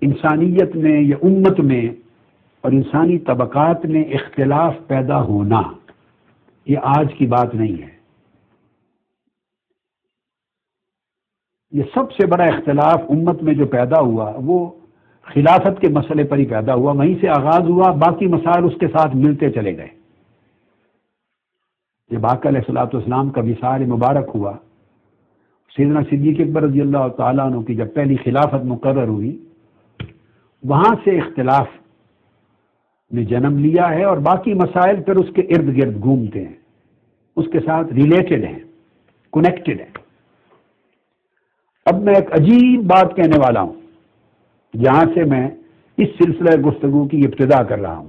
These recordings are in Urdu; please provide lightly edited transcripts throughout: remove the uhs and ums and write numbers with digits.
انسانیت میں یا امت میں اور انسانی طبقات میں اختلاف پیدا ہونا یہ آج کی بات نہیں ہے. یہ سب سے بڑا اختلاف امت میں جو پیدا ہوا وہ خلافت کے مسئلے پر ہی پیدا ہوا. وہیں سے آغاز ہوا، باقی مسائل اس کے ساتھ ملتے چلے گئے. جب آقا علیہ الصلوۃ والسلام کا وصال مبارک ہوا، سیدنا صدیق اکبر رضی اللہ تعالیٰ عنہ کی جب پہلی خلافت مقرر ہوئی، وہاں سے اختلاف نے جنم لیا ہے اور باقی مسائل پھر اس کے ارد گرد گھومتے ہیں، اس کے ساتھ ریلیٹڈ ہیں، کنیکٹڈ ہیں. اب میں ایک عجیب بات کہنے والا ہوں جہاں سے میں اس سلسلہ گفتگو کی ابتدا کر رہا ہوں.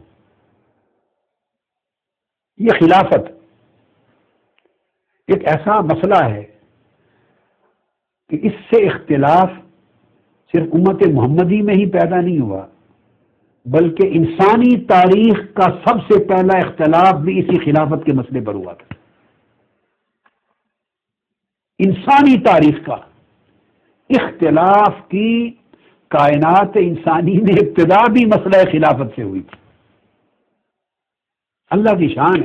یہ خلافت ایک ایسا مسئلہ ہے کہ اس سے اختلاف صرف امت محمدی میں ہی پیدا نہیں ہوا، بلکہ انسانی تاریخ کا سب سے پہلا اختلاف بھی اسی خلافت کے مسئلے پر ہوا تھا. انسانی تاریخ کا اختلاف کی کائنات انسانی میں ابتدا بھی مسئلہ خلافت سے ہوئی تھی. اللہ کی شان ہے.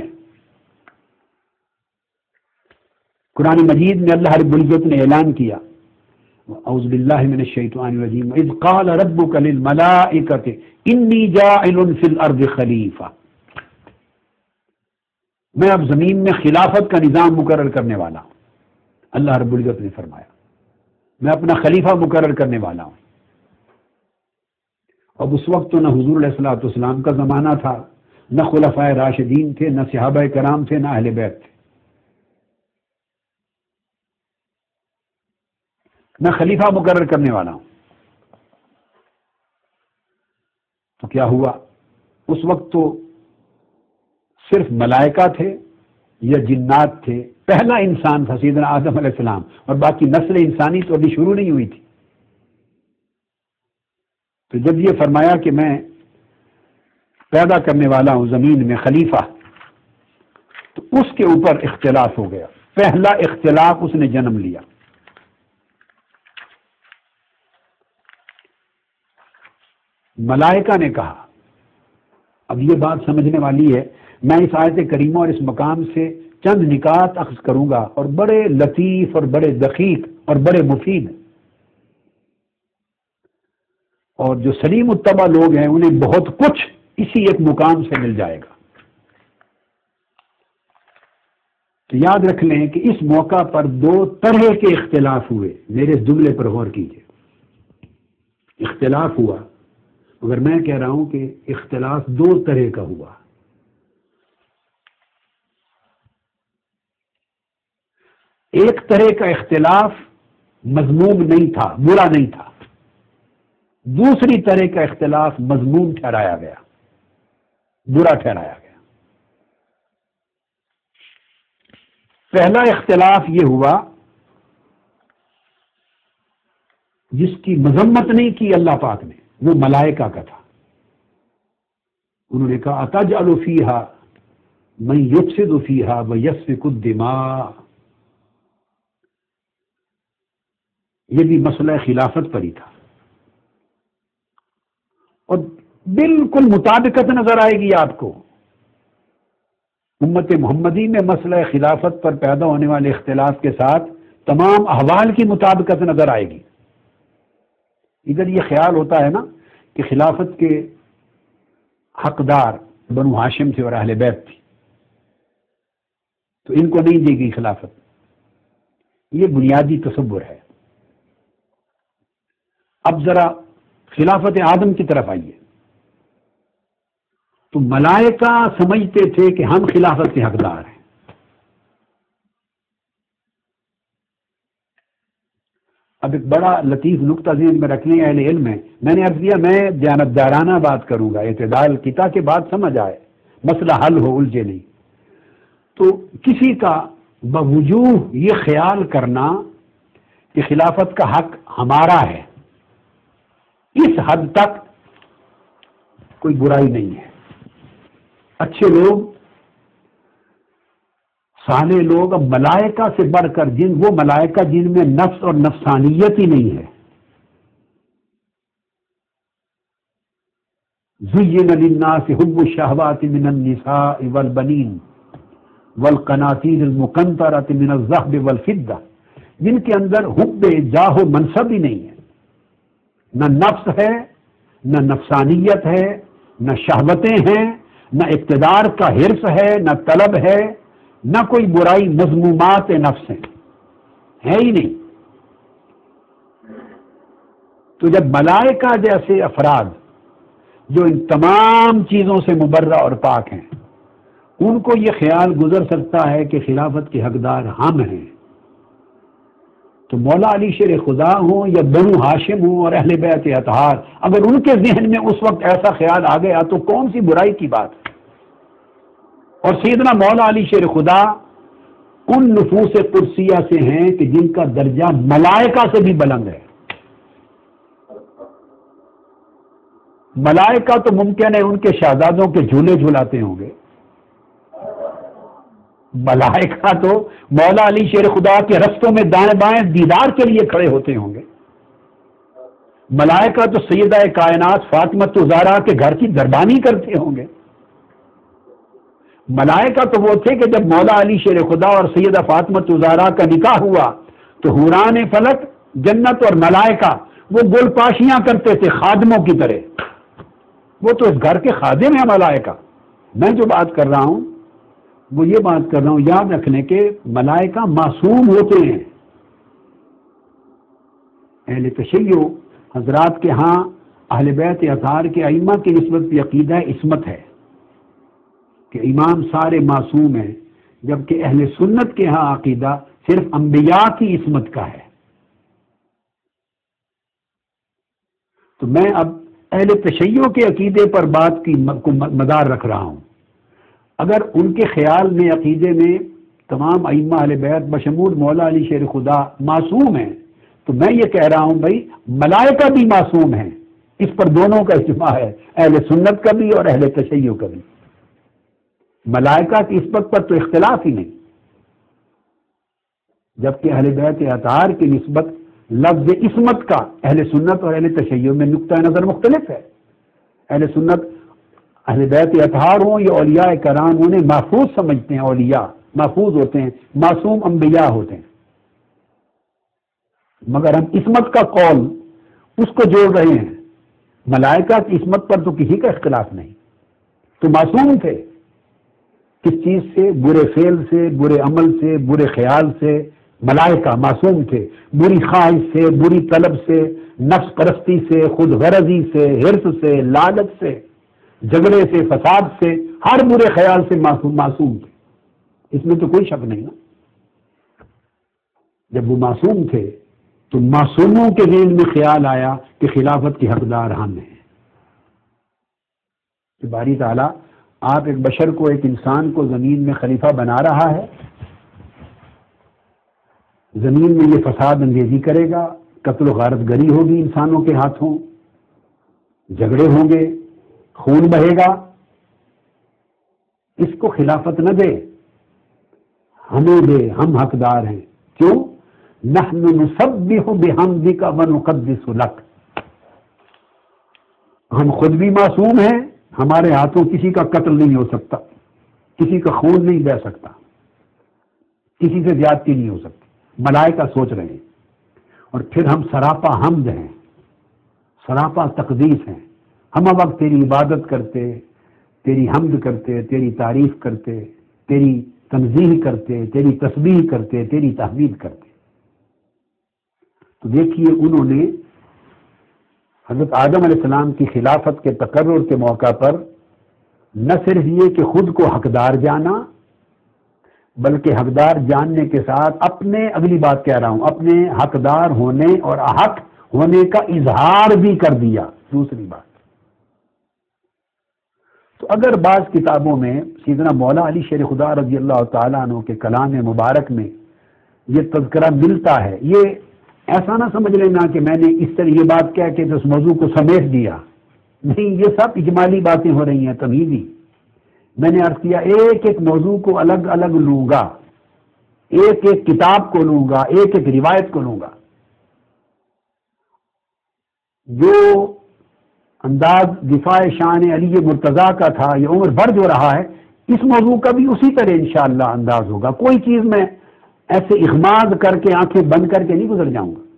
قرآن مجید میں اللہ رب العزت نے اعلان کیا، اعوذ باللہ من الشیطان الرجیم، اذ قال ربک للملائکۃ انی جاعل فی الارض خلیفہ. میں اب زمین میں خلافت کا نظام مقرر کرنے والا ہوں. اللہ رب العزت نے فرمایا میں اپنا خلیفہ مقرر کرنے والا ہوں. اب اس وقت تو نہ حضور علیہ الصلوۃ والسلام کا زمانہ تھا، نہ خلفائے راشدین تھے، نہ صحابہ کرام تھے، نہ اہل بیت تھے، میں خلیفہ مقرر کرنے والا ہوں. تو کیا ہوا؟ اس وقت تو صرف ملائکہ تھے یا جنات تھے. پہلا انسان تھا سیدنا آدم علیہ السلام، اور باقی نسل انسانی تو ابھی شروع نہیں ہوئی تھی. تو جب یہ فرمایا کہ میں پیدا کرنے والا ہوں زمین میں خلیفہ، تو اس کے اوپر اختلاف ہو گیا. پہلا اختلاف اس نے جنم لیا. ملائکہ نے کہا، اب یہ بات سمجھنے والی ہے، میں اس آیت کریمہ اور اس مقام سے چند نکات اخذ کروں گا اور بڑے لطیف اور بڑے دقیق اور بڑے مفید، اور جو سلیم الطبع لوگ ہیں انہیں بہت کچھ اسی ایک مقام سے مل جائے گا. تو یاد رکھ لیں کہ اس موقع پر دو طرح کے اختلاف ہوئے. میرے اس جملے پر غور کیجیے. اختلاف ہوا، مگر میں کہہ رہا ہوں کہ اختلاف دو طرح کا ہوا. ایک طرح کا اختلاف مذموم نہیں تھا، برا نہیں تھا. دوسری طرح کا اختلاف مذموم ٹھہرایا گیا، برا ٹھہرایا گیا. پہلا اختلاف یہ ہوا جس کی مذمت نہیں کی اللہ پاک نے، وہ ملائکہ کا تھا. انہوں نے کہا اتجعل فیہا من یفسد فیہا ویسفک الدماء. یہ بھی مسئلہ خلافت پر ہی تھا، اور بالکل مطابقت نظر آئے گی آپ کو. امت محمدی میں مسئلہ خلافت پر پیدا ہونے والے اختلاف کے ساتھ تمام احوال کی مطابقت نظر آئے گی. ادھر یہ خیال ہوتا ہے نا کہ خلافت کے حقدار بنو ہاشم تھے اور اہل بیت تھی، تو ان کو نہیں دی گئی خلافت. یہ بنیادی تصور ہے. اب ذرا خلافت آدم کی طرف آئیے. تو ملائکہ سمجھتے تھے کہ ہم خلافت کے حقدار ہیں. اب ایک بڑا لطیف نقطہ ذہن میں رکھنے اہل علم ہے. میں نے عرض کیا میں دیانتدارانہ بات کروں گا، اعتدال کی، تاکہ بات سمجھ آئے، مسئلہ حل ہو، الجھے نہیں. تو کسی کا بوجوہ یہ خیال کرنا کہ خلافت کا حق ہمارا ہے، اس حد تک کوئی برائی نہیں ہے. اچھے لوگ، صالح لوگ، اب ملائکہ سے بڑھ کر وہ ملائکہ جن میں نفس اور نفسانیت ہی نہیں ہے، زین للناس حب الشہوات من النساء والبنین والقناطیر المقنطرۃ من الذہب والفضہ، جن کے اندر حب جاہ و منصب ہی نہیں ہے، نہ نفس ہے، نہ نفسانیت ہے، نہ شہوتیں ہیں، نہ اقتدار کا حرص ہے، نہ طلب ہے، نہ کوئی برائی، مذمومات نفس ہیں، ہے ہی نہیں۔ تو جب ملائکہ جیسے افراد جو ان تمام چیزوں سے مبرہ اور پاک ہیں، ان کو یہ خیال گزر سکتا ہے کہ خلافت کے حقدار ہم ہیں، تو مولا علی شیر خدا ہوں یا بنو ہاشم ہوں اور اہل بیت اطہار، اگر ان کے ذہن میں اس وقت ایسا خیال آ گیا تو کون سی برائی کی بات ہے۔ اور سیدنا مولا علی شیر خدا ان نفوس قدسیہ سے ہیں کہ جن کا درجہ ملائکہ سے بھی بلند ہے۔ ملائکہ تو ممکن ہے ان کے شہزادوں کے جھولے جھلاتے ہوں گے، ملائکہ تو مولا علی شیر خدا کے رستوں میں دائیں بائیں دیدار کے لیے کھڑے ہوتے ہوں گے، ملائکہ تو سیدہ کائنات فاطمہ الزہرا کے گھر کی دربانی کرتے ہوں گے، ملائکہ تو وہ تھے کہ جب مولا علی شیر خدا اور سیدہ فاطمہ الزہرا کا نکاح ہوا تو حوران فلک، جنت اور ملائکہ وہ گل پاشیاں کرتے تھے خادموں کی طرح، وہ تو اس گھر کے خادم ہیں ملائکہ۔ میں جو بات کر رہا ہوں وہ یہ بات کر رہا ہوں، یاد رکھنے کے ملائکہ معصوم ہوتے ہیں۔ اہل تشیع حضرات کے ہاں اہل بیت اطہار کے ائمہ کی نسبت بھی عقیدہ عصمت ہے کہ امام سارے معصوم ہیں، جبکہ اہل سنت کے ہاں عقیدہ صرف انبیاء کی عصمت کا ہے۔ تو میں اب اہل تشیع کے عقیدے پر بات کی مدار رکھ رہا ہوں۔ اگر ان کے خیال میں، عقیدے میں تمام ائمہ اہل بیت بشمول مولا علی شیر خدا معصوم ہیں، تو میں یہ کہہ رہا ہوں بھائی ملائکہ بھی معصوم ہیں، اس پر دونوں کا اجماع ہے، اہل سنت کا بھی اور اہل تشیع کا بھی۔ ملائکہ کی نسبت پر تو اختلاف ہی نہیں، جبکہ اہل بیت اطہار کی نسبت لفظ عصمت کا اہل سنت اور اہل تشیع میں نقطہ نظر مختلف ہے۔ اہل سنت اہل بیت اطہار ہوں یا اولیاء کرام انہیں محفوظ سمجھتے ہیں، اولیاء محفوظ ہوتے ہیں، معصوم انبیاء ہوتے ہیں، مگر ہم عصمت کا قول اس کو جوڑ رہے ہیں۔ ملائکہ کی عصمت پر تو کسی کا اختلاف نہیں، تو معصوم تھے کس چیز سے؟ برے فعل سے، برے عمل سے، برے خیال سے۔ ملائکہ معصوم تھے بری خواہش سے، بری طلب سے، نفس پرستی سے، خود غرضی سے، حرص سے، لالچ سے، جھگڑے سے، فساد سے، ہر برے خیال سے معصوم تھے، اس میں تو کوئی شک نہیں نا۔ جب وہ معصوم تھے تو معصوموں کے ذہن میں خیال آیا کہ خلافت کے حقدار ہم ہیں۔ کہ باری تعالیٰ آپ ایک بشر کو، ایک انسان کو زمین میں خلیفہ بنا رہا ہے، زمین میں یہ فساد انگیزی کرے گا، قتل و غارت گری ہوگی انسانوں کے ہاتھوں، جھگڑے ہوں گے، خون بہے گا، اس کو خلافت نہ دے، ہمیں دے، ہم حقدار ہیں۔ کیوں؟ نحن نسبح بحمدک ونقدس لک، ہم خود بھی معصوم ہیں، ہمارے ہاتھوں کسی کا قتل نہیں ہو سکتا، کسی کا خون نہیں بہہ سکتا، کسی سے زیادتی نہیں ہو سکتی۔ ملائکہ سوچ رہے ہیں، اور پھر ہم سراپا حمد ہیں، سراپا تقدیس ہیں، ہم اب وقت تیری عبادت کرتے، تیری حمد کرتے، تیری تعریف کرتے، تیری تنزیہ کرتے، تیری تسبیح کرتے، تیری تحمید کرتے۔ تو دیکھیے انہوں نے حضرت آدم علیہ السلام کی خلافت کے تقرر کے موقع پر نہ صرف یہ کہ خود کو حقدار جانا، بلکہ حقدار جاننے کے ساتھ اپنے، اگلی بات کہہ رہا ہوں، اپنے حقدار ہونے اور احق ہونے کا اظہار بھی کر دیا۔ دوسری بات، تو اگر بعض کتابوں میں سیدنا مولا علی شیر خدا رضی اللہ تعالیٰ عنہ کے کلام مبارک میں یہ تذکرہ ملتا ہے، یہ ایسا نہ سمجھ لینا کہ میں نے اس طرح یہ بات کہہ کے اس موضوع کو سمیٹ دیا، نہیں، یہ سب اجمالی باتیں ہو رہی ہیں، تمہیدی۔ میں نے عرض کیا ایک ایک موضوع کو الگ الگ لوں گا، ایک ایک کتاب کو لوں گا، ایک ایک روایت کو لوں گا۔ جو انداز دفاع شان علی مرتضیٰ کا تھا، یہ عمر بھر جو رہا ہے، اس موضوع کا بھی اسی طرح انشاءاللہ انداز ہوگا. کوئی چیز میں ایسے اغماض کر کے آنکھیں بند کر کے نہیں گزر جاؤں گا.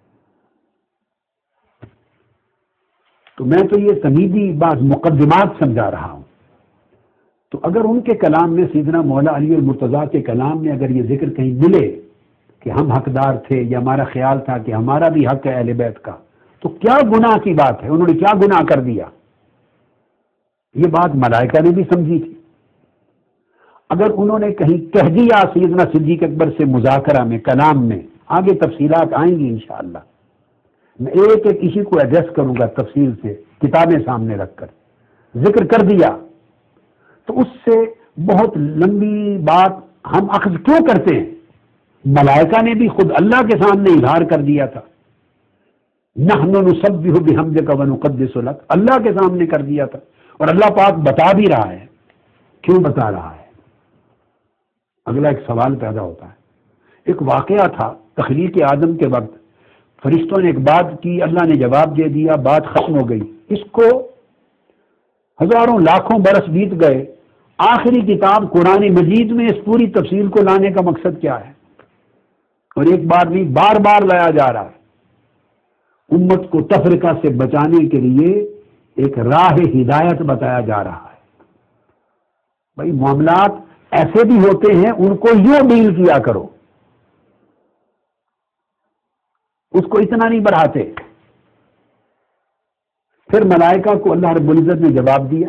تو میں تو یہ تمہیدی بعض مقدمات سمجھا رہا ہوں. تو اگر ان کے کلام میں سیدنا مولا علی المرتضیٰ کے کلام میں اگر یہ ذکر کہیں ملے کہ ہم حقدار تھے یا ہمارا خیال تھا کہ ہمارا بھی حق ہے اہل بیت کا، تو کیا گناہ کی بات ہے؟ انہوں نے کیا گناہ کر دیا؟ یہ بات ملائکہ نے بھی سمجھی تھی. اگر انہوں نے کہیں کہہ دیا سیدنا صدیق اکبر سے مذاکرہ میں، کلام میں، آگے تفصیلات آئیں گی انشاءاللہ، میں ایک ایک ایشو کو ایڈریس کروں گا تفصیل سے، کتابیں سامنے رکھ کر ذکر کر دیا، تو اس سے بہت لمبی بات ہم اخذ کیوں کرتے ہیں؟ ملائکہ نے بھی خود اللہ کے سامنے اظہار کر دیا تھا، نحن نسبح بحمدک ونقدس لک، اللہ کے سامنے کر دیا تھا. اور اللہ پاک بتا بھی رہا ہے. کیوں بتا رہا ہے؟ اگلا ایک سوال پیدا ہوتا ہے. ایک واقعہ تھا تخلیق آدم کے وقت، فرشتوں نے ایک بات کی، اللہ نے جواب دے دیا، بات ختم ہو گئی. اس کو ہزاروں لاکھوں برس بیت گئے، آخری کتاب قرآن مجید میں اس پوری تفصیل کو لانے کا مقصد کیا ہے؟ اور ایک بار نہیں، بار بار لایا جا رہا ہے. امت کو تفرقہ سے بچانے کے لیے ایک راہ ہدایت بتایا جا رہا ہے. بھائی معاملات ایسے بھی ہوتے ہیں، ان کو یوں ڈیل کیا کرو، اس کو اتنا نہیں بڑھاتے. پھر ملائکہ کو اللہ رب العزت نے جواب دیا،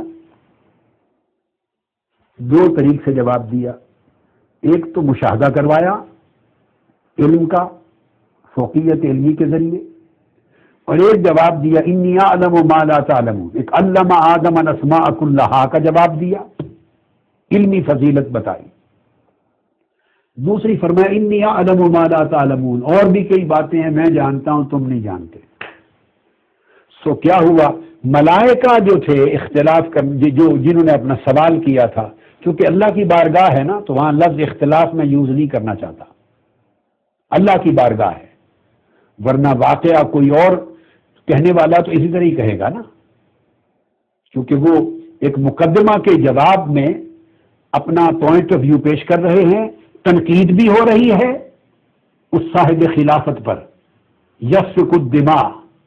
دو طریق سے جواب دیا. ایک تو مشاہدہ کروایا علم کا، فوقیت علمی کے ذریعے، اور ایک جواب دیا انی اعلم ما لا تعلمون، ایک علم آدم الاسماء کلہا کا جواب دیا، علمی فضیلت بتائی. دوسری فرمایا انی اعلم ما لا تعلمون، اور بھی کئی باتیں ہیں میں جانتا ہوں تم نہیں جانتے. سو کیا ہوا؟ ملائکہ جو تھے اختلاف کا جنہوں نے اپنا سوال کیا تھا، کیونکہ اللہ کی بارگاہ ہے نا، تو وہاں لفظ اختلاف میں یوز نہیں کرنا چاہتا، اللہ کی بارگاہ ہے، ورنہ واقعہ کوئی اور کہنے والا تو اسی طرح ہی کہے گا نا، کیونکہ وہ ایک مقدمہ کے جواب میں اپنا پوائنٹ آف ویو پیش کر رہے ہیں، تنقید بھی ہو رہی ہے اس صاحب خلافت پر، یسفک الدماء،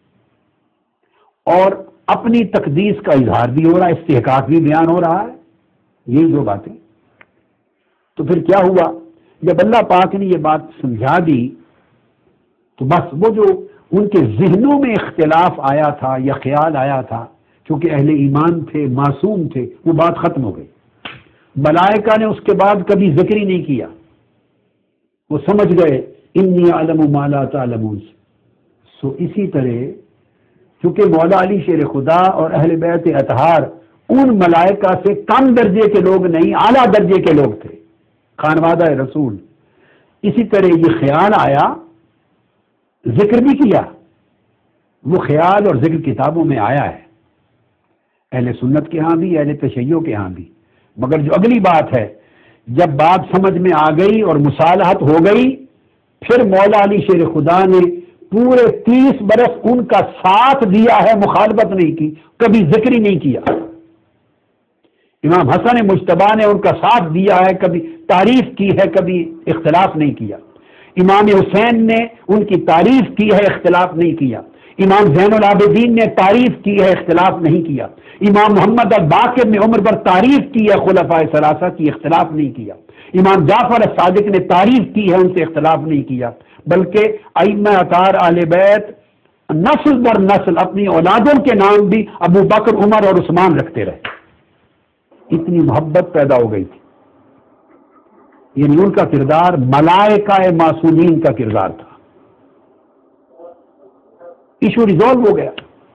اور اپنی تقدیس کا اظہار بھی ہو رہا ہے، استحقاق بھی بیان ہو رہا ہے. یہی دو باتیں. تو پھر کیا ہوا؟ جب اللہ پاک نے یہ بات سمجھا دی تو بس وہ جو ان کے ذہنوں میں اختلاف آیا تھا یا خیال آیا تھا، کیونکہ اہل ایمان تھے، معصوم تھے، وہ بات ختم ہو گئی. ملائکہ نے اس کے بعد کبھی ذکر ہی نہیں کیا، وہ سمجھ گئے انی اعلم ما لا تعلمون. سو اسی طرح چونکہ مولا علی شیر خدا اور اہل بیت اطہار ان ملائکہ سے کم درجے کے لوگ نہیں، اعلیٰ درجے کے لوگ تھے، خانوادہ رسول. اسی طرح یہ خیال آیا، ذکر بھی کیا، وہ خیال اور ذکر کتابوں میں آیا ہے، اہل سنت کے ہاں بھی، اہل تشیع کے ہاں بھی. مگر جو اگلی بات ہے، جب بات سمجھ میں آ گئی اور مصالحت ہو گئی، پھر مولا علی شیر خدا نے پورے 30 برس ان کا ساتھ دیا ہے، مخالفت نہیں کی، کبھی ذکر ہی نہیں کیا. امام حسن مجتبیٰ نے ان کا ساتھ دیا ہے، کبھی تعریف کی ہے، کبھی اختلاف نہیں کیا. امام حسین نے ان کی تعریف کی ہے، اختلاف نہیں کیا. امام زین العابدین نے تعریف کی ہے، اختلاف نہیں کیا. امام محمد الباقر نے عمر پر تعریف کی ہے خلفائے ثلاثہ کی، اختلاف نہیں کیا. امام جعفر الصادق نے تعریف کی ہے، ان سے اختلاف نہیں کیا. بلکہ ائمہ اطہار اہل بیت نسل در نسل اپنی اولادوں کے نام بھی ابو بکر، عمر اور عثمان رکھتے رہے. اتنی محبت پیدا ہو گئی تھی. یعنی ان کا کردار ملائکہ معصومین کا کردار تھا. ایشو ریزالو ہو گیا،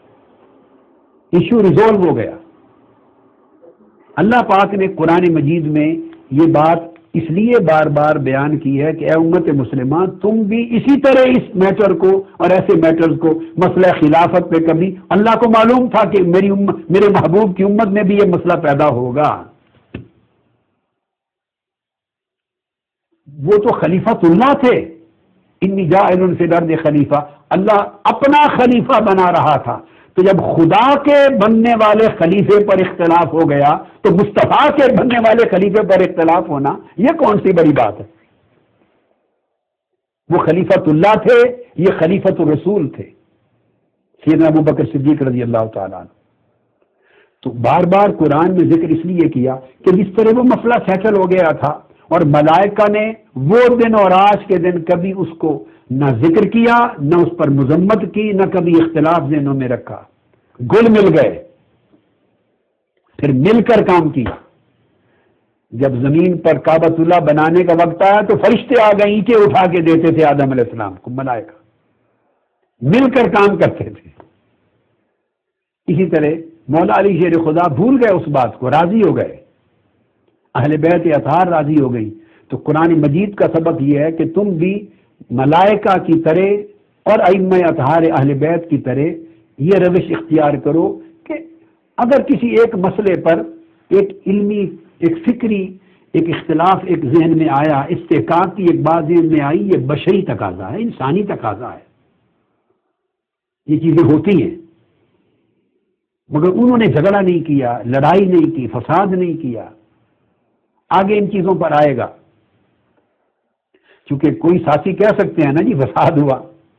ایشو ریزالو ہو گیا. اللہ پاک نے قرآن مجید میں یہ بات اس لیے بار بار بیان کی ہے کہ اے امت مسلمان، تم بھی اسی طرح اس میٹر کو اور ایسے میٹرز کو، مسئلہ خلافت پہ کبھی اللہ کو معلوم تھا کہ میرے محبوب کی امت میں بھی یہ مسئلہ پیدا ہوگا. وہ تو خلیفۃ اللہ تھے، انی جاعل فی الارض خلیفہ، اللہ اپنا خلیفہ بنا رہا تھا. تو جب خدا کے بننے والے خلیفے پر اختلاف ہو گیا تو مصطفیٰ کے بننے والے خلیفے پر اختلاف ہونا یہ کون سی بڑی بات ہے؟ وہ خلیفۃ اللہ تھے، یہ خلیفۃ الرسول تھے، سیدنا ابو بکر صدیق رضی اللہ تعالیٰ عنہ۔ تو بار بار قرآن میں ذکر اس لیے کیا کہ جس طرح وہ مسئلہ سیٹل ہو گیا تھا اور ملائکہ نے وہ دن اور آج کے دن کبھی اس کو نہ ذکر کیا، نہ اس پر مذمت کی، نہ کبھی اختلاف ذہنوں میں رکھا، گل مل گئے، پھر مل کر کام کیا۔ جب زمین پر کعبۃ اللہ بنانے کا وقت آیا تو فرشتے آ گئے، اینٹیں اٹھا کے دیتے تھے آدم علیہ السلام کو، ملائکہ مل کر کام کرتے تھے۔ اسی طرح مولا علی شیر خدا بھول گئے اس بات کو، راضی ہو گئے، اہل بیت اطہار راضی ہو گئی۔ تو قرآن مجید کا سبق یہ ہے کہ تم بھی ملائکہ کی طرح اور ائمہ اطہار اہل بیت کی طرح یہ روش اختیار کرو کہ اگر کسی ایک مسئلے پر ایک علمی، ایک فکری، ایک اختلاف ایک ذہن میں آیا، استحقاق کی ایک بات ذہن میں آئی، یہ بشری تقاضا ہے، انسانی تقاضا ہے، یہ چیزیں ہوتی ہیں۔ مگر انہوں نے جھگڑا نہیں کیا، لڑائی نہیں کی، فساد نہیں کیا۔ آگے ان چیزوں پر آئے گا، کیونکہ کوئی ساتھی کہہ سکتے ہیں نا جی فساد ہوا،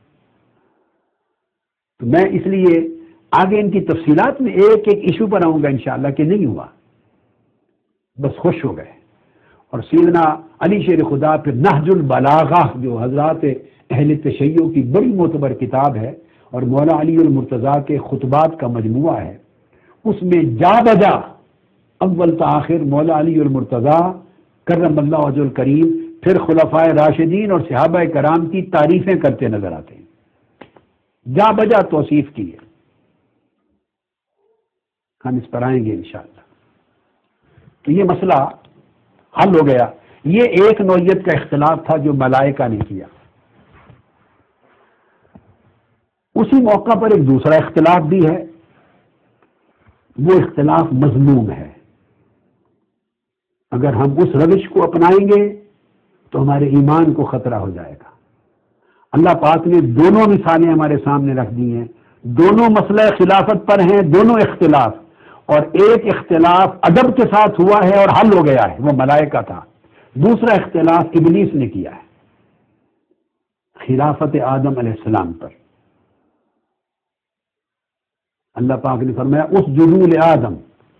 تو میں اس لیے آگے ان کی تفصیلات میں ایک ایک ایشو پر آؤں گا انشاءاللہ کہ نہیں ہوا، بس خوش ہو گئے۔ اور سیدنا علی شیر خدا پھر نہج البلاغہ جو حضرات اہل تشیع کی بڑی معتبر کتاب ہے اور مولا علی المرتضیٰ کے خطبات کا مجموعہ ہے، اس میں جا بجا اول تاخر مولا علی المرتضیٰ کرم اللہ وجہ الکریم، پھر خلفائے راشدین اور صحابہ کرام کی تعریفیں کرتے نظر آتے ہیں، جا بجا توصیف کی ہے۔ ہم اس پر آئیں گے انشاءاللہ۔ تو یہ مسئلہ حل ہو گیا۔ یہ ایک نوعیت کا اختلاف تھا جو ملائکہ نے کیا۔ اسی موقع پر ایک دوسرا اختلاف بھی ہے، وہ اختلاف مذموم ہے۔ اگر ہم اس روش کو اپنائیں گے تو ہمارے ایمان کو خطرہ ہو جائے گا۔ اللہ پاک نے دونوں مثالیں ہمارے سامنے رکھ دی ہیں، دونوں مسئلہ خلافت پر ہیں، دونوں اختلاف، اور ایک اختلاف ادب کے ساتھ ہوا ہے اور حل ہو گیا ہے، وہ ملائکہ تھا۔ دوسرا اختلاف ابلیس نے کیا ہے خلافت آدم علیہ السلام پر۔ اللہ پاک نے فرمایا اسجدوا لآدم،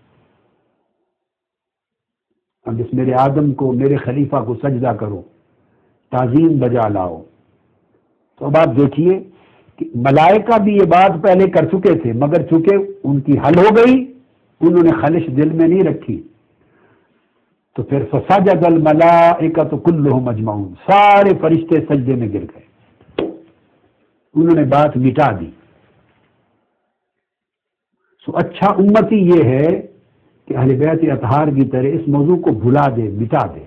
اب اس میرے آدم کو، میرے خلیفہ کو سجدہ کرو، تعظیم بجا لاؤ۔ تو اب آپ دیکھیے کہ ملائکہ بھی یہ بات پہلے کر چکے تھے، مگر چونکہ ان کی حل ہو گئی، انہوں نے خلش دل میں نہیں رکھی، تو پھر فسجد الملائکۃ کلھم اجمعون، سارے فرشتے سجدے میں گر گئے، انہوں نے بات مٹا دی۔ سو اچھا امتی یہ ہے کہ اہل بیت اطہار کی طرح اس موضوع کو بھلا دے، مٹا دے۔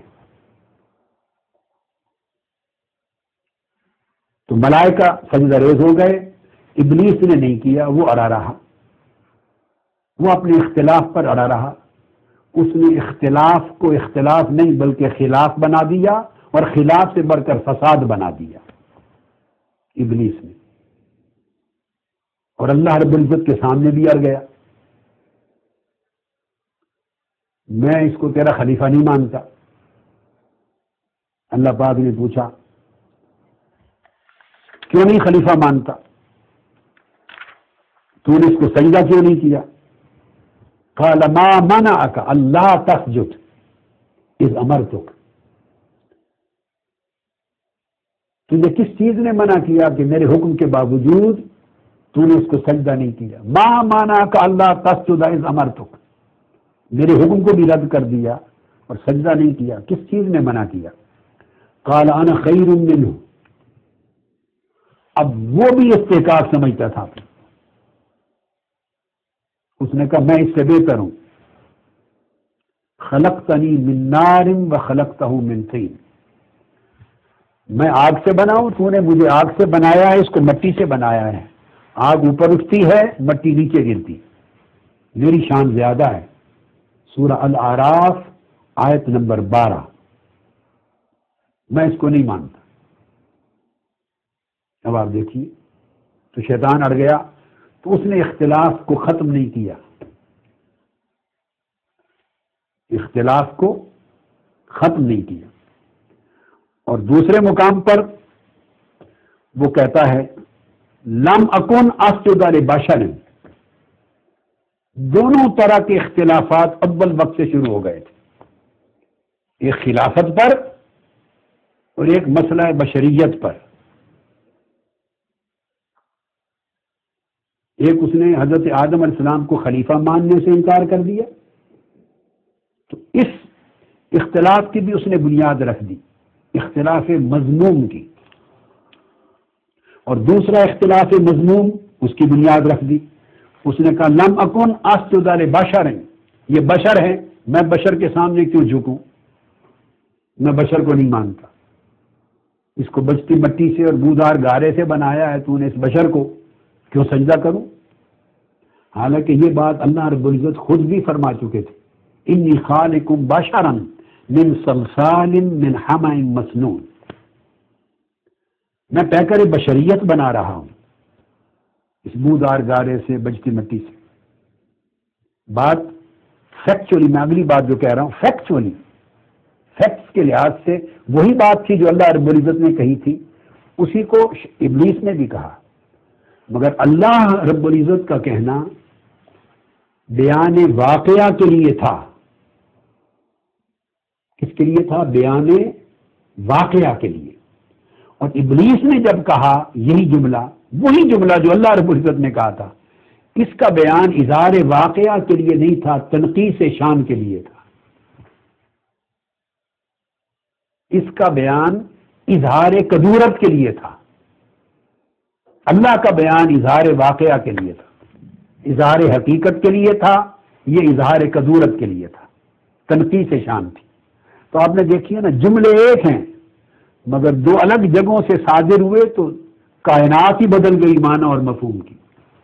تو ملائکہ سجدہ ریز ہو گئے، ابلیس نے نہیں کیا، وہ اڑا رہا، وہ اپنے اختلاف پر اڑا رہا۔ اس نے اختلاف کو اختلاف نہیں بلکہ خلاف بنا دیا، اور خلاف سے بڑھ کر فساد بنا دیا ابلیس نے، اور اللہ رب العزت کے سامنے بھی اڑ گیا۔ میں اس کو تیرا خلیفہ نہیں مانتا۔ اللہ پاک نے پوچھا کیوں نہیں خلیفہ مانتا؟ تو نے اس کو سجدہ کیوں نہیں کیا؟ قال ما منعک اللہ تسجد اذ امرتک، تجھے کس چیز نے منع کیا کہ میرے حکم کے باوجود تو نے اس کو سجدہ نہیں کیا؟ ما منعک اللہ تسجد اذ امرتک، میرے حکم کو بھی رد کر دیا اور سجدہ نہیں کیا، کس چیز نے منع کیا؟ قال انا خیر منہ، اب وہ بھی استحقاق سمجھتا تھا، اس نے کہا میں اس سے بہتر ہوں، خلقتنی من نار وخلقتہ من طین، میں آگ سے بنا ہوں، تو نے مجھے آگ سے بنایا ہے، اس کو مٹی سے بنایا ہے، آگ اوپر اٹھتی ہے، مٹی نیچے گرتی، میری شان زیادہ ہے۔ سورہ الاعراف آیت نمبر 12۔ میں اس کو نہیں مانتا۔ اب آپ دیکھیے، تو شیطان اڑ گیا، تو اس نے اختلاف کو ختم نہیں کیا، اختلاف کو ختم نہیں کیا۔ اور دوسرے مقام پر وہ کہتا ہے لم اکن اسجد لبشر، دونوں طرح کے اختلافات اول وقت سے شروع ہو گئے تھے، ایک خلافت پر اور ایک مسئلہ بشریت پر۔ ایک اس نے حضرت آدم علیہ السلام کو خلیفہ ماننے سے انکار کر دیا، تو اس اختلاف کی بھی اس نے بنیاد رکھ دی، اختلاف مذموم کی، اور دوسرا اختلاف مذموم اس کی بنیاد رکھ دی، اس نے کہا لم اکن اسجد لبشر، یہ بشر ہے، میں بشر کے سامنے کیوں جھکوں، میں بشر کو نہیں مانتا، اس کو بجتی مٹی سے اور بودار گارے سے بنایا ہے، تو نے اس بشر کو کیوں سجدہ کروں؟ حالانکہ یہ بات اللہ رب العزت خود بھی فرما چکے تھے، انی خالق بشرا من صلصال من حمأ مسنون، میں پیکر بشریت بنا رہا ہوں اس بودار گارے سے، بجتی مٹی سے۔ بات فیکچولی، میں اگلی بات جو کہہ رہا ہوں فیکچولی، فیکٹس کے لحاظ سے وہی بات تھی جو اللہ رب العزت نے کہی تھی، اسی کو ابلیس نے بھی کہا، مگر اللہ رب العزت کا کہنا بیان واقعہ کے لیے تھا۔ کس کے لیے تھا؟ بیان واقعہ کے لیے۔ اور ابلیس نے جب کہا یہی جملہ، وہی جملہ جو اللہ رب العزت نے کہا تھا، اس کا بیان اظہار واقعہ کے لیے نہیں تھا، تنقیص شان کے لیے تھا۔ اس کا بیان اظہار قدورت کے لیے تھا، اللہ کا بیان اظہار واقعہ کے لیے تھا، اظہار حقیقت کے لیے تھا، یہ اظہار قدورت کے لیے تھا، تنقیص شان تھی۔ تو آپ نے دیکھی ہے نا، جملے ایک ہیں مگر دو الگ جگہوں سے صادر ہوئے تو کائنات ہی بدل گئی معنی اور مفہوم کی۔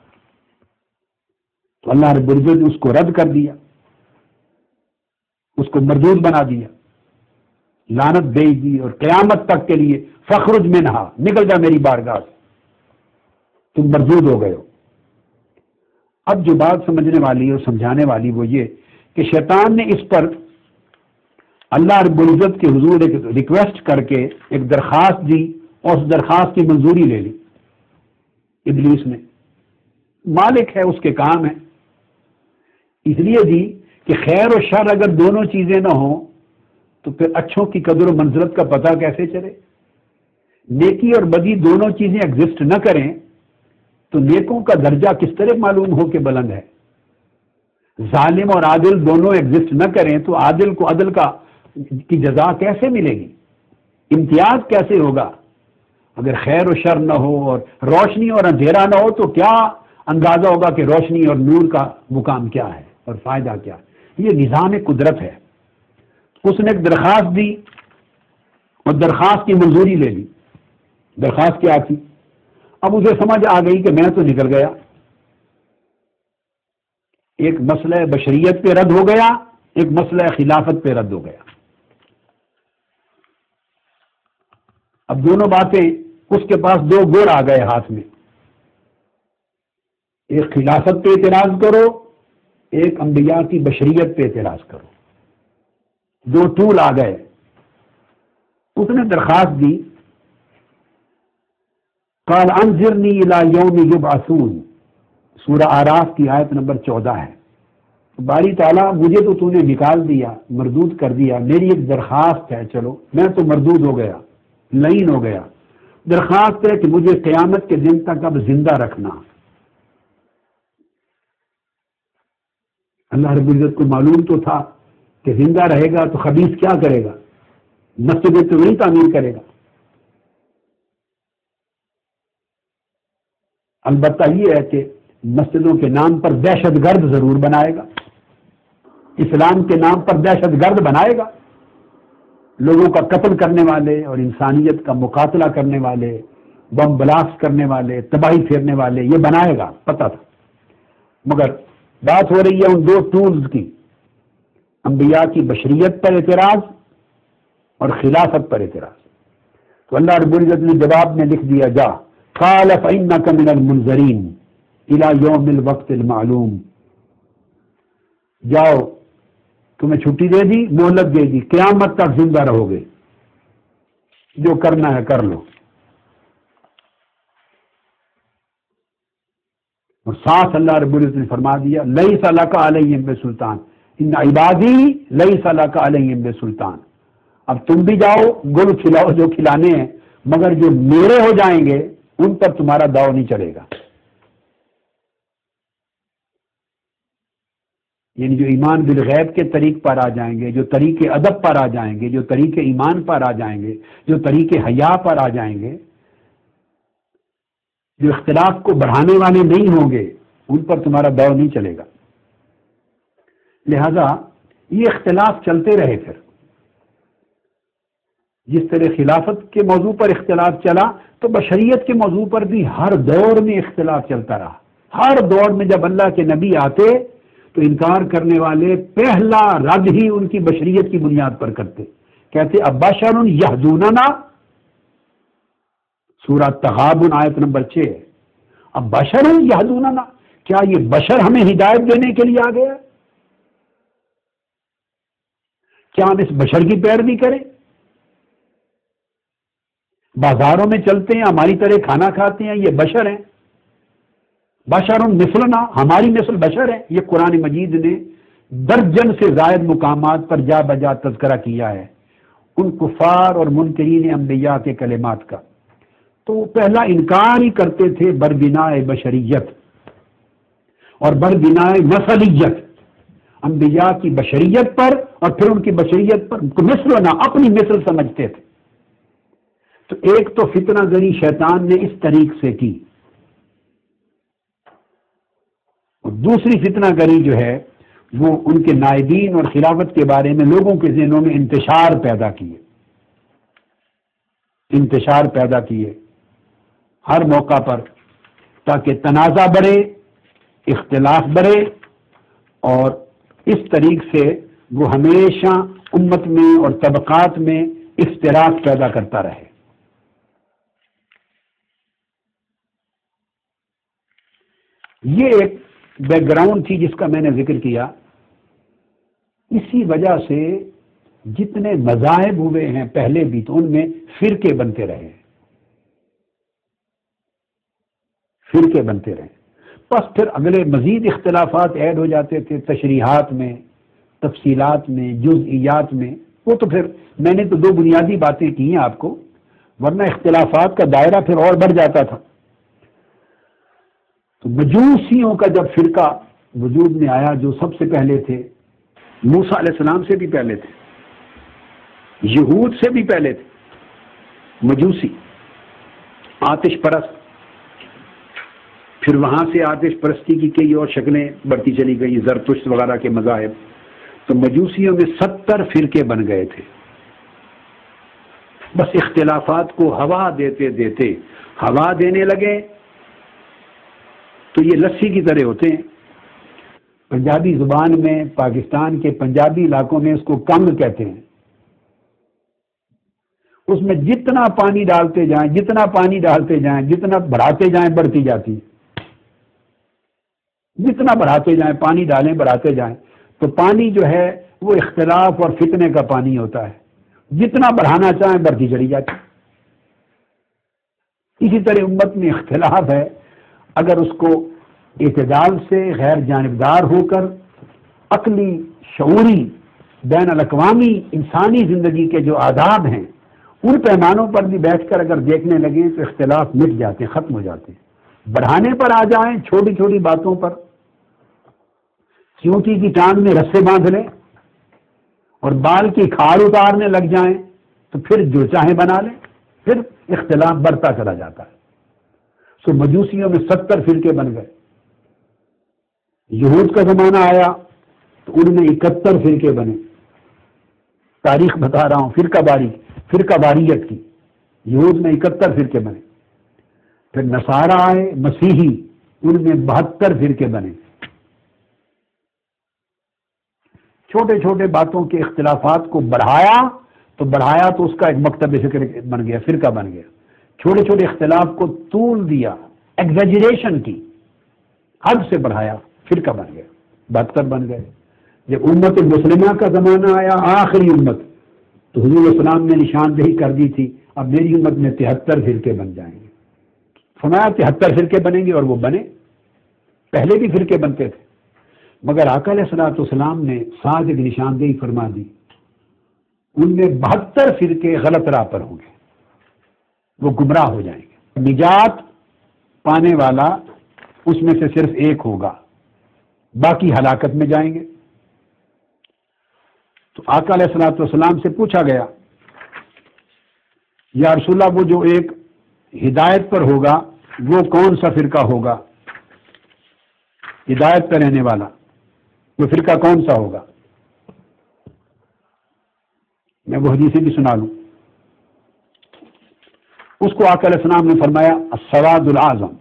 تو اللہ رب العزت نے اس کو رد کر دیا، اس کو مردود بنا دیا، لعنت بھیج دی، اور قیامت تک کے لیے فخرج منہا، نکل جا میری بارگاہ سے، تم مردود ہو گئے ہو۔ اب جو بات سمجھنے والی اور سمجھانے والی وہ یہ کہ شیطان نے اس پر اللہ رب العزت کے حضور ایک ریکویسٹ کر کے ایک درخواست دی، اور اس درخواست کی منظوری لے لی ابلیس نے، مالک ہے، اس کے کام ہے، اس لیے دی کہ خیر و شر اگر دونوں چیزیں نہ ہوں تو پھر اچھوں کی قدر و منزلت کا پتہ کیسے چلے؟ نیکی اور بدی دونوں چیزیں ایگزسٹ نہ کریں تو نیکوں کا درجہ کس طرح معلوم ہو کہ بلند ہے؟ ظالم اور عادل دونوں ایگزسٹ نہ کریں تو عادل کو عدل کی جزا کیسے ملے گی؟ امتیاز کیسے ہوگا؟ اگر خیر و شر نہ ہو اور روشنی اور اندھیرا نہ ہو تو کیا اندازہ ہوگا کہ روشنی اور نور کا مقام کیا ہے اور فائدہ کیا ہے؟ یہ نظام قدرت ہے۔ اس نے ایک درخواست دی اور درخواست کی منظوری لے لی۔ درخواست کیا تھی؟ اب اسے سمجھ آ گئی کہ میں تو نکل گیا، ایک مسئلہ بشریت پہ رد ہو گیا، ایک مسئلہ خلافت پہ رد ہو گیا۔ اب دونوں باتیں، اس کے پاس دو گڑ آ گئے ہاتھ میں، ایک خلافت پہ اعتراض کرو، ایک انبیاء کی بشریت پہ اعتراض کرو، دو ٹول آ گئے۔ اس نے درخواست دی، قال انظرنی الی یوم یبعثون، سورہ آراف کی آیت نمبر 14 ہے۔ باری تعالیٰ مجھے تو نے نکال دیا، مردود کر دیا، میری ایک درخواست ہے، چلو میں تو مردود ہو گیا، لعین ہو گیا، درخواست ہے کہ مجھے قیامت کے دن تک اب زندہ رکھنا۔ اللہ رب العزت کو معلوم تو تھا کہ زندہ رہے گا تو خبیث کیا کرے گا؟ مسجد تو نہیں تعمیر کرے گا، البتہ یہ ہے کہ مسجدوں کے نام پر دہشت گرد ضرور بنائے گا، اسلام کے نام پر دہشت گرد بنائے گا، لوگوں کا قتل کرنے والے اور انسانیت کا مقاتلہ کرنے والے، بم بلاسٹ کرنے والے، تباہی پھیرنے والے، یہ بنائے گا، پتہ تھا۔ مگر بات ہو رہی ہے ان دو ٹولز کی، انبیاء کی بشریت پر اعتراض اور خلافت پر اعتراض۔ تو اللہ رب العزت نے جواب میں لکھ دیا، جا قال فإنک من المنذرین، الی یوم الوقت المعلوم، جاؤ تمہیں چھٹی دے دی، مہلت دے دی، قیامت تک زندہ رہو گے، جو کرنا ہے کر لو۔ اور ساتھ اللہ رب العزت نے فرما دیا لیس لک علیہم بسلطان ان عبادی لیس لک علیہم بسلطان، اب تم بھی جاؤ گل کھلاؤ جو کھلانے ہیں، مگر جو میرے ہو جائیں گے ان پر تمہارا داؤ نہیں چلے گا۔ یعنی جو ایمان بالغیب کے طریق پر آ جائیں گے، جو طریق ادب پر آ جائیں گے، جو طریق ایمان پر آ جائیں گے، جو طریق حیا پر آ جائیں گے، جو اختلاف کو بڑھانے والے نہیں ہوں گے، ان پر تمہارا دور نہیں چلے گا۔ لہذا یہ اختلاف چلتے رہے۔ پھر جس طرح خلافت کے موضوع پر اختلاف چلا تو بشریت کے موضوع پر بھی ہر دور میں اختلاف چلتا رہا۔ ہر دور میں جب اللہ کے نبی آتے تو انکار کرنے والے پہلا رد ہی ان کی بشریت کی بنیاد پر کرتے، کہتے ابشر یہدوننا، سورہ تغابن آیت نمبر 6، اب بشر یہدوننا، کیا یہ بشر ہمیں ہدایت دینے کے لیے آ گیا؟ کیا ہم اس بشر کی پیروی کریں؟ بازاروں میں چلتے ہیں، ہماری طرح کھانا کھاتے ہیں، یہ بشر ہیں۔ بشر مثلنا، ہماری مثل بشر ہے۔ یہ قرآن مجید نے درجن سے زائد مقامات پر جا بجا تذکرہ کیا ہے ان کفار اور منکرین انبیاء کے کلمات کا۔ تو وہ پہلا انکار ہی کرتے تھے بربنائے بشریت اور بربنائے نسلیت، انبیاء کی بشریت پر، اور پھر ان کی بشریت پر مثلنا، اپنی مثل سمجھتے تھے۔ تو ایک تو فتنہ گری شیطان نے اس طریق سے کی، اور دوسری فتنہ گری جو ہے وہ ان کے نائبین اور خلافت کے بارے میں لوگوں کے ذہنوں میں انتشار پیدا کیے ہر موقع پر، تاکہ تنازع بڑھے، اختلاف بڑھے، اور اس طریق سے وہ ہمیشہ امت میں اور طبقات میں افتراق پیدا کرتا رہے۔ یہ ایک بیک گراؤنڈ تھی جس کا میں نے ذکر کیا۔ اسی وجہ سے جتنے مذاہب ہوئے ہیں پہلے بھی، تو ان میں فرقے بنتے رہے۔ بس پھر اگلے مزید اختلافات ایڈ ہو جاتے تھے، تشریحات میں، تفصیلات میں، جزئیات میں۔ وہ تو پھر میں نے تو دو بنیادی باتیں کی ہیں آپ کو، ورنہ اختلافات کا دائرہ پھر اور بڑھ جاتا تھا۔ تو مجوسیوں کا جب فرقہ وجود میں آیا، جو سب سے پہلے تھے، موسیٰ علیہ السلام سے بھی پہلے تھے، یہود سے بھی پہلے تھے، مجوسی، آتش پرست، پھر وہاں سے آتش پرستی کی کئی اور شکلیں بڑھتی چلی گئی، زرتشت وغیرہ کے مذاہب۔ تو مجوسیوں میں 70 فرقے بن گئے تھے۔ بس اختلافات کو ہوا دیتے دیتے ہوا دینے لگے تو یہ لسی کی طرح ہوتے ہیں۔ پنجابی زبان میں، پاکستان کے پنجابی علاقوں میں اس کو کنگ کہتے ہیں۔ اس میں جتنا پانی ڈالتے جائیں، جتنا بڑھاتے جائیں بڑھتی جاتی ہے۔ جتنا بڑھاتے جائیں، پانی ڈالیں بڑھاتے جائیں، تو پانی جو ہے وہ اختلاف اور فتنے کا پانی ہوتا ہے۔ جتنا بڑھانا چاہیں بڑھتی چلی جاتی۔ اسی طرح امت میں اختلاف ہے، اگر اس کو اعتدال سے، غیر جانبدار ہو کر، عقلی، شعوری، بین الاقوامی انسانی زندگی کے جو آداب ہیں ان پیمانوں پر بھی بیٹھ کر اگر دیکھنے لگیں تو اختلاف مٹ جاتے ہیں، ختم ہو جاتے ہیں۔ بڑھانے پر آ جائیں چھوٹی چھوٹی باتوں پر، چیونٹی کی ٹانگ میں رسے باندھ لیں اور بال کی کھاڑ اتارنے لگ جائیں تو پھر جو چاہیں بنا لیں، پھر اختلاف بڑھتا چلا جاتا ہے۔ سو مجوسیوں میں 70 فرقے بن گئے۔ یہود کا زمانہ آیا تو ان میں 71 فرقے بنے۔ تاریخ بتا رہا ہوں، فرقہ واریت کی۔ یہود میں 71 فرقے بنے۔ پھر نصارہ آئے، مسیحی، ان میں 72 فرقے بنے۔ چھوٹے چھوٹے باتوں کے اختلافات کو بڑھایا تو اس کا ایک مکتب فکر بن گیا، فرقہ بن گیا۔ چھوٹے چھوٹے اختلاف کو طول دیا، ایگزیجریشن کی، حد سے بڑھایا، فرقہ بن گیا، 72 بن گئے۔ جب امت مسلمہ کا زمانہ آیا، آخری امت، تو حضور السلام نے نشاندہی کر دی تھی اب میری امت میں 73 فرقے بن جائیں گے۔ فرمایا 73 فرقے بنیں گے، اور وہ بنے۔ پہلے بھی فرقے بنتے تھے، مگر آقا علیہ الصلوۃ والسلام نے ساتھ ایک نشاندہی فرما دی، ان میں 72 فرقے غلط راہ پر ہوں گے، وہ گمراہ ہو جائیں گے۔ نجات پانے والا اس میں سے صرف ایک ہوگا، باقی ہلاکت میں جائیں گے۔ تو آقا علیہ الصلوۃ والسلام سے پوچھا گیا، یا رسول اللہ وہ جو ایک ہدایت پر ہوگا وہ کون سا فرقہ ہوگا؟ ہدایت پر رہنے والا وہ فرقہ کون سا ہوگا؟ میں وہ حدیثیں بھی سنا لوں۔ اس کو آقا علیہ السلام نے فرمایا السواد الاعظم،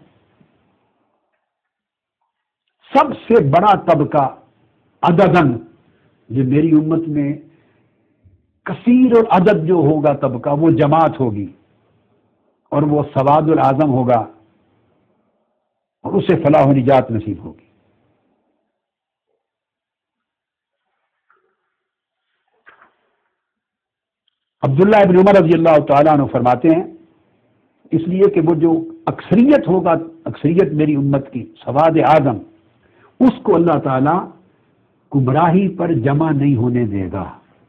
سب سے بڑا طبقہ عددن جو میری امت میں کثیر العدد جو ہوگا طبقہ، وہ جماعت ہوگی، اور وہ سواد الاعظم ہوگا، اور اسے فلاح و نجات نصیب ہوگی۔ عبداللہ ابن عمر رضی اللہ تعالیٰ عنہ فرماتے ہیں، اس لیے کہ وہ جو اکثریت ہوگا، اکثریت میری امت کی سواد اعظم، اس کو اللہ تعالیٰ گمراہی پر جمع نہیں ہونے دے گا۔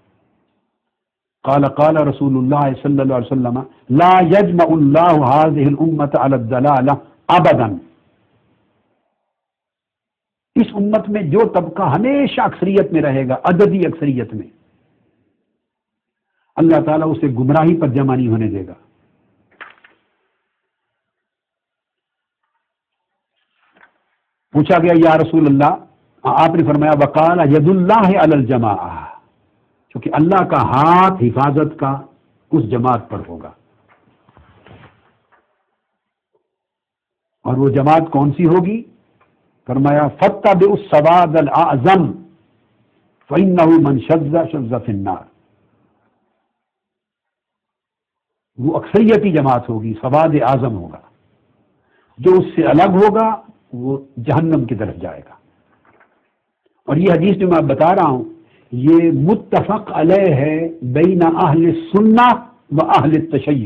قال قال رسول اللہ صلی اللہ علیہ وسلم لا یجمع اللہ هذه الامة على الضلالة ابدا، اس امت میں جو طبقہ ہمیشہ اکثریت میں رہے گا، عددی اکثریت میں، اللہ تعالیٰ اسے گمراہی پر جمع نہیں ہونے دے گا۔ پوچھا گیا یا رسول اللہ، آپ نے فرمایا وقال ید اللہ علی الجماعہ، کیونکہ اللہ کا ہاتھ حفاظت کا اس جماعت پر ہوگا۔ اور وہ جماعت کون سی ہوگی؟ فرمایا فاتبعوا السواد الاعظم فانه من شذ شذ في النار، وہ اکثریتی جماعت ہوگی، سواد اعظم ہوگا، جو اس سے الگ ہوگا وہ جہنم کی طرف جائے گا۔ اور یہ حدیث جو میں بتا رہا ہوں یہ متفق علیہ ہے بین اہل السنہ و اہل التشیع،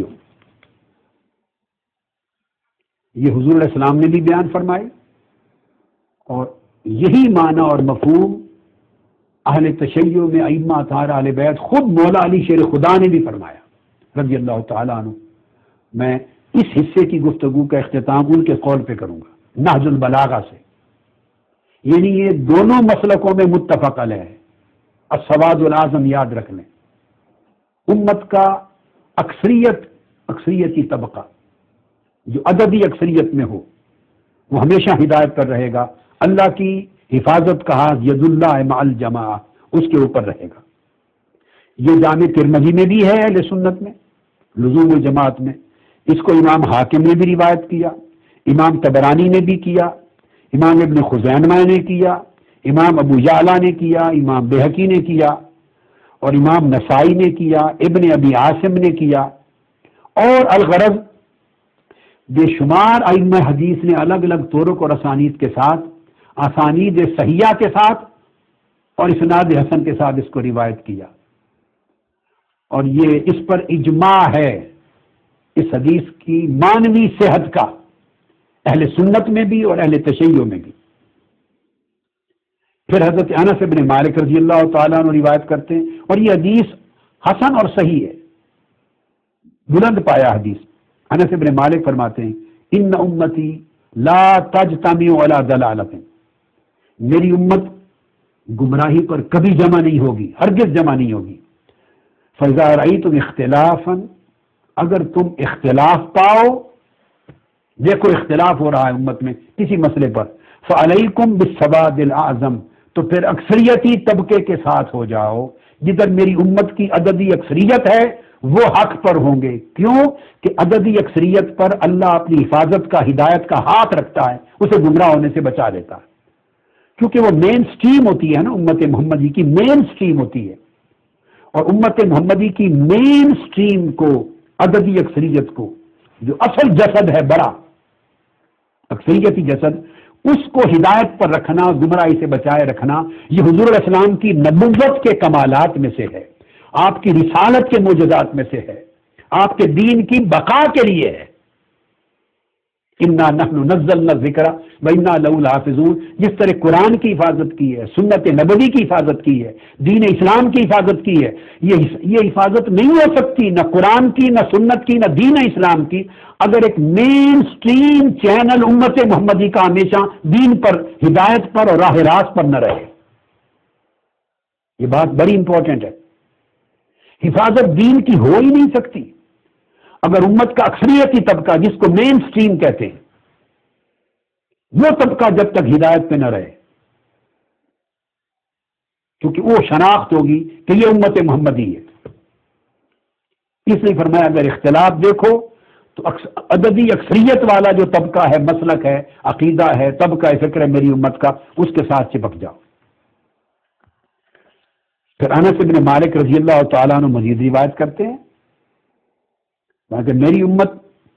یہ حضور علیہ السلام نے بھی بیان فرمائی، اور یہی معنی اور مفہوم اہل تشیع میں ائمہ اطہار اہل بیت، خود مولا علی شیر خدا نے بھی فرمایا رضی اللہ تعالیٰ عنہ۔ میں اس حصے کی گفتگو کا اختتام ان کے قول پہ کروں گا، نہج البلاغہ سے، یعنی یہ دونوں مسلکوں میں متفق علیہ ہے۔ السواد الاعظم یاد رکھ لیں، امت کا اکثریتی طبقہ جو عددی اکثریت میں ہو وہ ہمیشہ ہدایت پر رہے گا، اللہ کی حفاظت کا ہاتھ ید اللہ مع الجماعہ اس کے اوپر رہے گا۔ یہ جامع ترمذی میں بھی ہے اہل سنت میں، لزوم الجماعت میں، اس کو امام حاکم نے بھی روایت کیا، امام طبرانی نے بھی کیا، امام ابن خزیمہ نے کیا، امام ابو یعلا نے کیا، امام بہقی نے کیا، اور امام نسائی نے کیا، ابن ابی عاصم نے کیا، اور الغرض بے شمار ائمہ حدیث نے الگ الگ طرق اور اسانید کے ساتھ، اسانید صحیحہ کے ساتھ اور اسناد حسن کے ساتھ اس کو روایت کیا، اور یہ اس پر اجماع ہے اس حدیث کی معنوی صحت کا، اہل سنت میں بھی اور اہل تشیع میں بھی۔ پھر حضرت انس بن مالک رضی اللہ تعالیٰ عنہ روایت کرتے ہیں، اور یہ حدیث حسن اور صحیح ہے، بلند پایا حدیث۔ انس بن مالک فرماتے ہیں ان امتی لا تجتمع علی ضلالۃ، میری امت گمراہی پر کبھی جمع نہیں ہوگی، ہرگز جمع نہیں ہوگی۔ فاذا رأیتم اختلافا، اگر تم اختلاف پاؤ، دیکھو اختلاف ہو رہا ہے امت میں کسی مسئلے پر، فعلیکم بالسواد الاعظم، تو پھر اکثریتی طبقے کے ساتھ ہو جاؤ، جدھر میری امت کی عددی اکثریت ہے وہ حق پر ہوں گے۔ کیوں کہ عددی اکثریت پر اللہ اپنی حفاظت کا، ہدایت کا ہاتھ رکھتا ہے، اسے گمراہ ہونے سے بچا لیتا ہے، کیونکہ وہ مین سٹریم ہوتی ہے نا، امت محمدی کی مین سٹریم ہوتی ہے، اور امت محمدی کی مین سٹریم کو، عددی اکثریت کو، جو اصل جسد ہے بڑا اکثریتی جسد، اس کو ہدایت پر رکھنا، گمراہی سے بچائے رکھنا، یہ حضور علیہ السلام کی نبوت کے کمالات میں سے ہے، آپ کی رسالت کے معجزات میں سے ہے، آپ کے دین کی بقا کے لیے ہے۔ انا نحن نزلنا الذکر وانا لہ لحافظون، جس طرح قرآن کی حفاظت کی ہے، سنت نبوی کی حفاظت کی ہے، دین اسلام کی حفاظت کی ہے، یہ حفاظت نہیں ہو سکتی نہ قرآن کی، نہ سنت کی، نہ دین اسلام کی، اگر ایک مین سٹریم چینل امت محمدی کا ہمیشہ دین پر، ہدایت پر اور راہ راست پر نہ رہے۔ یہ بات بڑی امپورٹنٹ ہے۔ حفاظت دین کی ہو ہی نہیں سکتی اگر امت کا اکثریتی طبقہ، جس کو مین سٹریم کہتے ہیں، وہ طبقہ جب تک ہدایت پہ نہ رہے، کیونکہ وہ شناخت ہوگی کہ یہ امت محمدی ہے۔ اس لیے فرمایا اگر اختلاف دیکھو تو عددی اکثریت والا جو طبقہ ہے، مسلک ہے، عقیدہ ہے، طبقہ فکر ہے میری امت کا، اس کے ساتھ چپک جاؤ۔ پھر انس بن مالک رضی اللہ تعالیٰ عنہ مزید روایت کرتے ہیں کہ میری امت